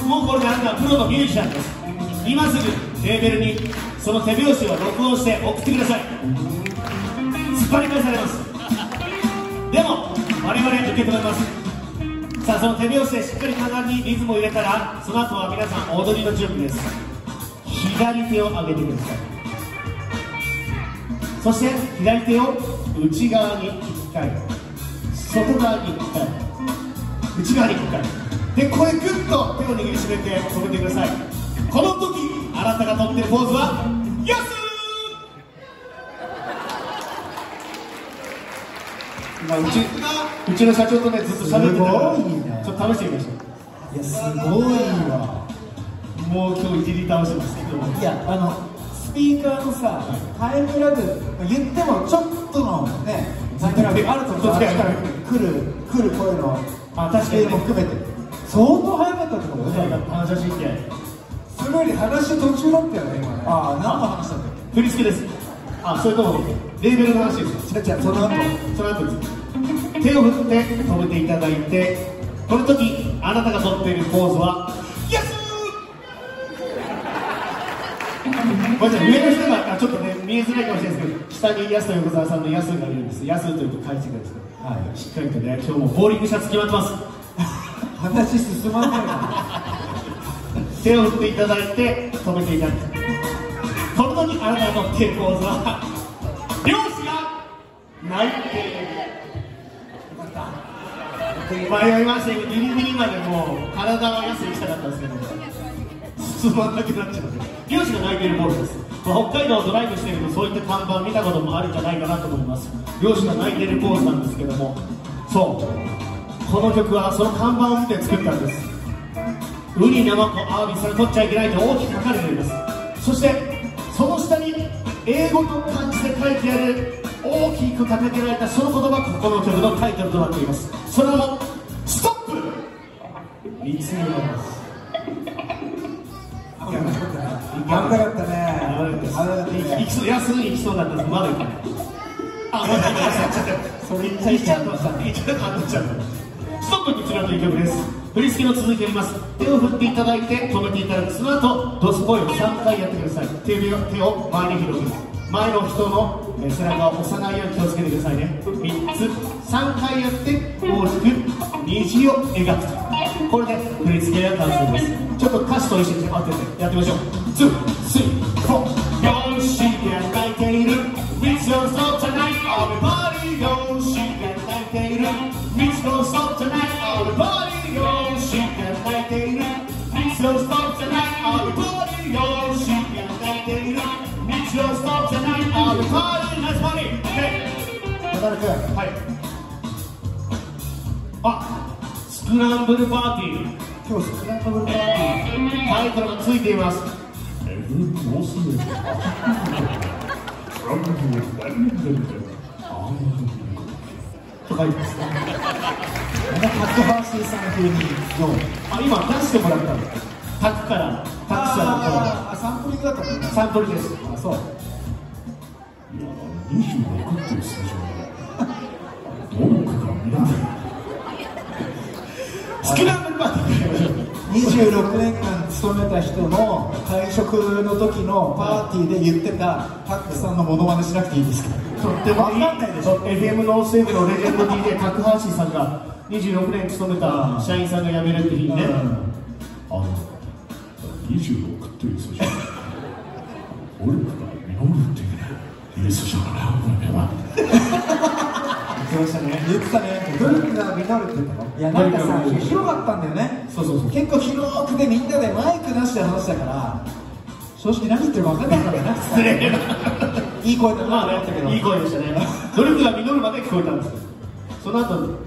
もうこれであなたはプロのミュージシャンです。今すぐレーベルにその手拍子を録音して送ってください。突っ張り返されます。でも我々受け止めます。さあその手拍子でしっかり体にリズムを入れたら、その後は皆さん踊りの準備です。左手を上げてください。そして左手を内側に1回、外側に1回、内側に1回で、これグッと手を握りしめて止めてください。この時あなたがとってるポーズはヤスー。うちの社長とねずっと喋ってたから、ちょっと試してみましょう。 いやすごいわ。 もう今日いじり倒してますけど。 いやスピーカーのさ、タイムラグ言ってもちょっとのねタイムラグあると思う。あっちから来る声の確かにも含めて相当早かったってことね。 反射神経すごい話途中だったよね今ね。何の話だったっけ。振り付けです。それともレーベルの話です。 じゃあその後です。手を振って止めていただいて、この時あなたが取っているポーズはヤスー。これじゃ上の人がちちょっとね見えづらいかもしれないですけど、下に安と横澤さんの安がいるんです。安というと書いてください。はい、しっかりとね、今日もボーリングシャツ決まってます。 話進まないな。 手を振っていただいて止めていただく。この時あなたの持っているポーズは漁師が泣いている。迷いましたけど、ギリギリまでもう体は安にしたかったんですけど進まなくなっちゃうので、漁師が泣いているポーズです。北海道をドライブしているとそういった看板見たこともあるんじゃないかなと思います。漁師が泣いているポーズなんですけども、そうこの曲はその看板を見て作ったんです。ウニ、ナマコ、アワビ、それ取っちゃいけないと大きく書かれています。そしてその下に英語と漢字で書いてある大きく掲げられたその言葉がこの曲のタイトルとなっています。それもストップ見つめます。 頑張ったね。 行きそう、安に行きそうだったんです。まだ行かない。あ、まだ行かない。それ言っちゃうとさ、言っちゃうと感動しちゃう。ストップ見つめるという曲です。振り付けの続きあります。手を振っていただいて止めていただく。その後ドスコイを3回やってください。手を前に広げる。前の人の背中を押さないように気をつけてくださいね。3つ3回やって大きく虹を描くと。これで振り付けが完成です。ちょっと歌詞と一緒に当ててやってみましょう。2、3、4。漁師が泣いている Please don't stop tonight everybody。 漁師が泣いている Please don't stop tonight everybody。 漁師が泣いている Please don't stop tonight everybody。 漁師が泣いている Please don't stop tonight everybody。 Nice money。 渡辺君、 はい。あ、スクランブルパーティー。 今日スクランブルパーティータイトルがついています。と書いてます。 タクハーシーさん風にどう？ あ、今出してもらったんです。タクからタクさんサンプリングだったのね。 サンプルです。 あ、そう。 いや、26っていう数字はどの区か見られない。スクランブルパーティー。 26年間勤めた人の退職の時のパーティーで言ってたタックさんのモノマネしなくていいですか？ とってもいい。FM ノースウェーブのレジェンド DJ タクハーシーさんが26年勤めた社員さんが辞めるって日にね、26っていう数字俺らが実るっていう数字だな、俺は。言ってましたね。 言ってたね。努力が実るって言ったの？いや、なんかさ、広かったんだよね。 そうそうそう。 結構広くてみんなでマイクなしで話したから、正直何言ってるか分かんなかったよな。 失礼な。 いい声だなと思ったけど。 いい声でしたね。努力が実るまで聞こえたんですよ。その後に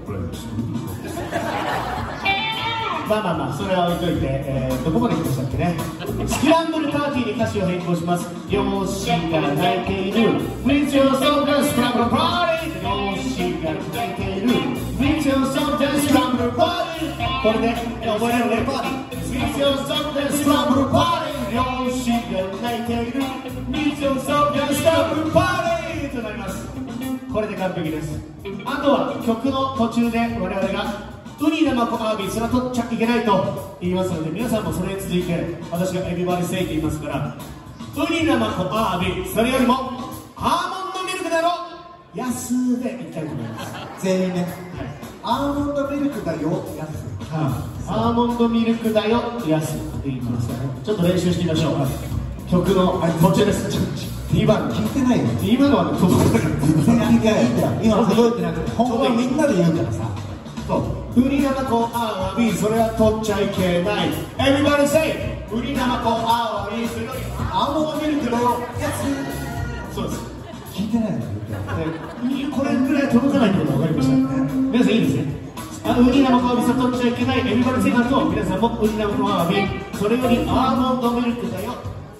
まあそれは置いといて、どこまで来ましたっけね。スクランブルパーティーに歌詞を変更します。漁師が泣いている With your song the scramble party。 漁師が泣いている With your song the scramble party。 これで覚えられるね。 With your song the scramble party。 漁師が泣いている With your song the scramble party となります。これで完璧です。あとは曲の途中で我々がウニ、ナマコ、アワビ、それは取っちゃいけないと言いますので、皆さんもそれに続いて私がエビバディセイって言いますから、ウニ、ナマコ、アワビ、それよりもアーモンドミルクだろヤスでいきたいと思います。 全員ね、アーモンドミルクだよヤス。 アーモンドミルクだよヤスって言いますからね。ちょっと練習してみましょう。曲の途中です。今の聞いてないよ。 今のはね、届いてない。 全然聞いてない。今届いてなくて、本当はみんなで言うからさ。 ウニ、ナマコ、アワビ、それは取っちゃいけない。 Everybody say ウニ、ナマコ、アワビ、それよりアーモンドミルクのやつ。そうです。 聞いてないの。 これぐらい届かないってことが分かりました。皆さんいいですね。ウニ、ナマコ、アワビ、それ取っちゃいけない。 Everybody say だと皆さんもウニ、ナマコ、アワビ、それよりアーモンドミルクだよ。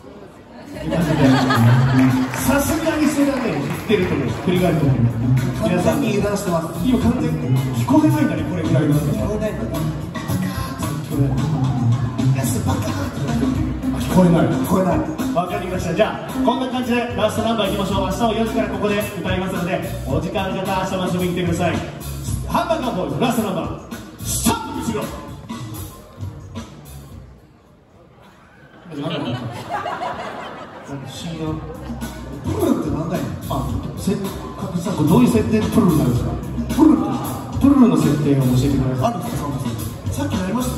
さすがにそれはね、言ってると思う。振り返ると思う。皆さんに油断してます。 今完全に聞こえないんだね、これぐらいの。 聞こえないんだね。 聞こえない。 聞こえない。 わかりました。じゃあこんな感じでラストナンバーいきましょう。明日は4時からここで歌いますので、お時間ある方明日も遊びに来てください。ハンバーガーボーイズラストナンバースタートですよ。深夜プルルって何だよ。 角地さん、これどういう設定でプルルになるんですか？ プルルってプルルの設定を教えてください。 あるんですか、そんな設定。さっきやりました。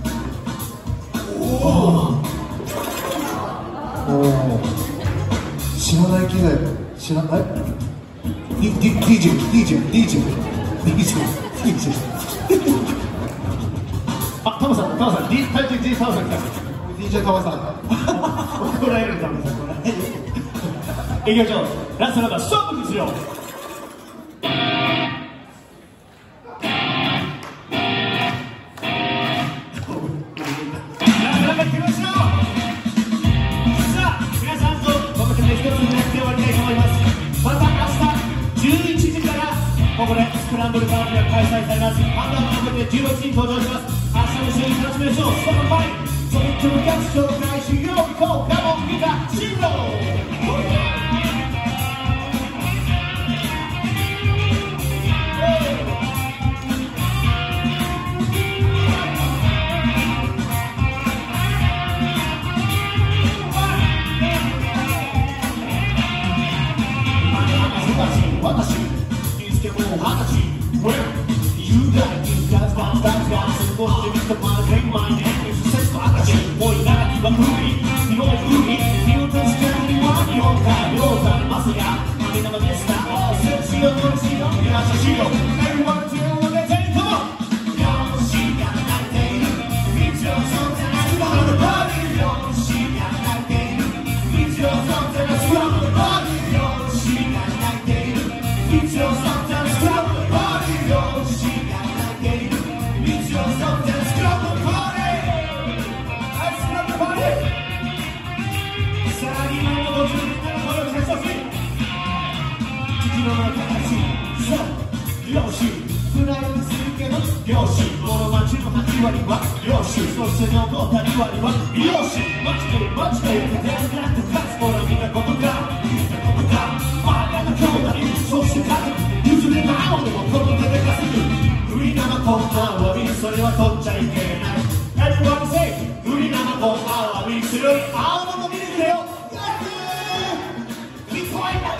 知らない機材、知らない？ DJ。 あ、タモさん、タモさん、DJ タモさん来た。 DJ タワさん。 怒られるタモさん。行きましょう。ラストナンバー、ストップですよ。ここでスクランブルパーティーが開催されます。ハンダーので16時に登場します。明日も一緒に楽しみましょう。ストップファイト、その曲が紹介しよう。こうカモンギターシンロー。そして残った2割は美容師。間違えて出会いなく勝つ。ほら見たことか前の兄弟、そして家族、譲れないものをこの手で稼ぐ。売り生コンアワビ、それは取っちゃいけない。Everyone say 売り生コンアワビ、白い青物ミルクだよ。聞こえない。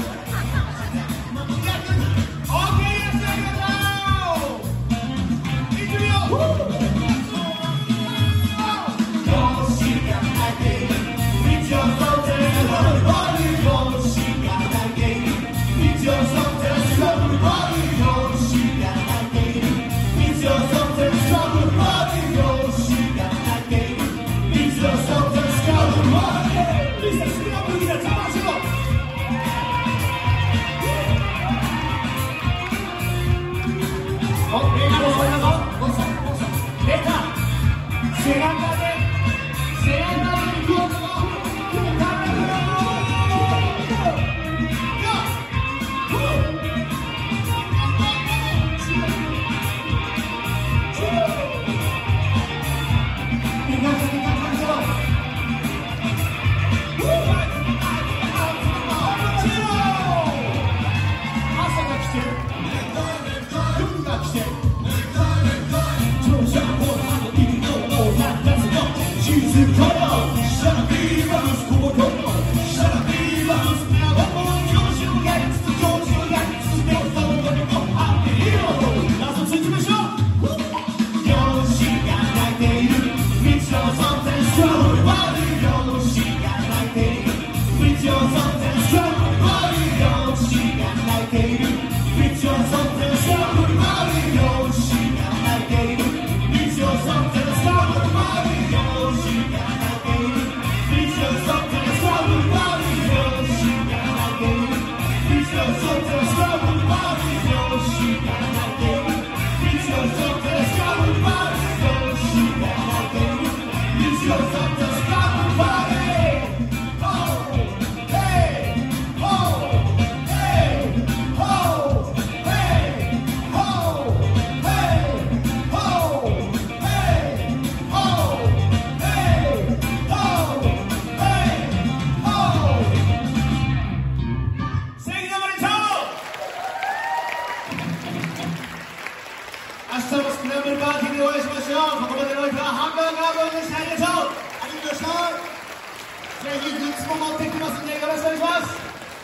ぜひグッズも持ってきますんでよろしくお願いします。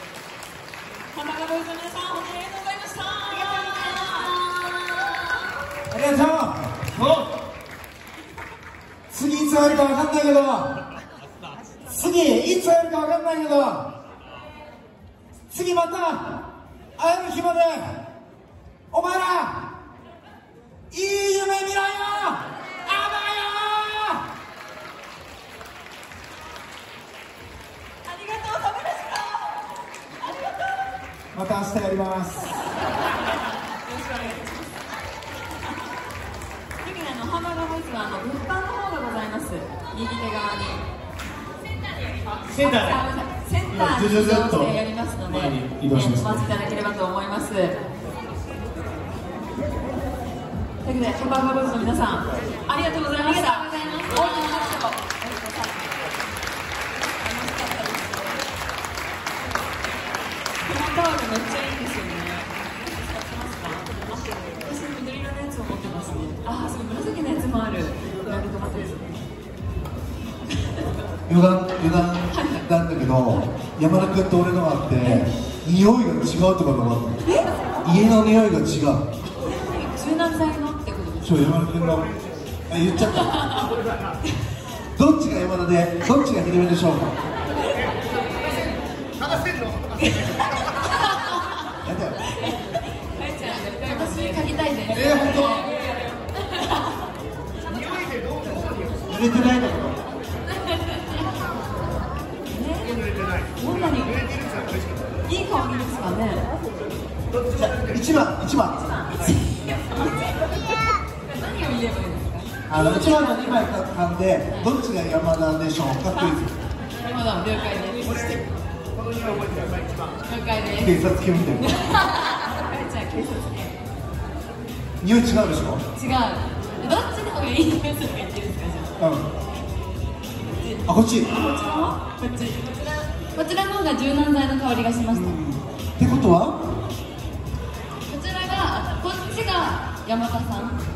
ハンバーガーボーイズの皆さん、本当にありがとうございました。 ありがとう。次いつ会えるか分かんないけど、次いつ会えるか分かんないけど、次また会える日までお前らいい夢見ろよ。また明日やります。 よろしくお願いします。次にハンバーガーボイスは物販の方がございます。右手側にセンターに移動してやりますので、 移動します。 お待ちいただければと思います。というわけでハンバーガーボイスの皆さん、ありがとうございました。大きな拍手をお願いします。タオルめっちゃいいですよね。私緑色のやつを持ってますね。ああ、そう紫のやつもある。なんかですね。 余談なんだけど、山田君と俺のがあって匂いが違うとかが分かった。家の匂いが違う。 柔軟剤のってことですか。 そう、山田君の言っちゃった。どっちが山田でどっちが秀美でしょうか。 私嗅ぎたいです。 本当。濡れてないのか。 どんなにいい香りですかね。 じゃあ1番。 何を言えばいいですか。 1番の2枚噛んでどっちが山田でしょうかクイズ。 山田、了解です。了解です。 警察犬みたいな。匂い違うでしょ。 違う。どっちの方がいい匂いするか言っていいですか。じゃあ。 あ、こっち。 こちらの方が柔軟剤の香りがしました。 ってことは。 こちらが、こっちが山田さん。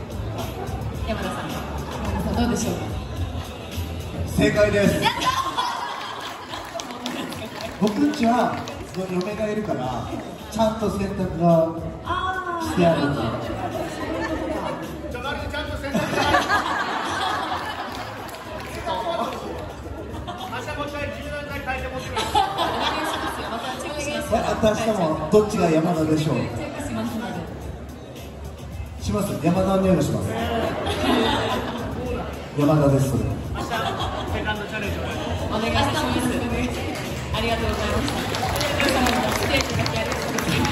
どうでしょうか。 正解です。僕んちは嫁がいるからちゃんと洗濯がしてあるんで。明日もどっちが山田でしょう。します。山田の匂いがします。山田です。それ。 お願いします。ありがとうございました。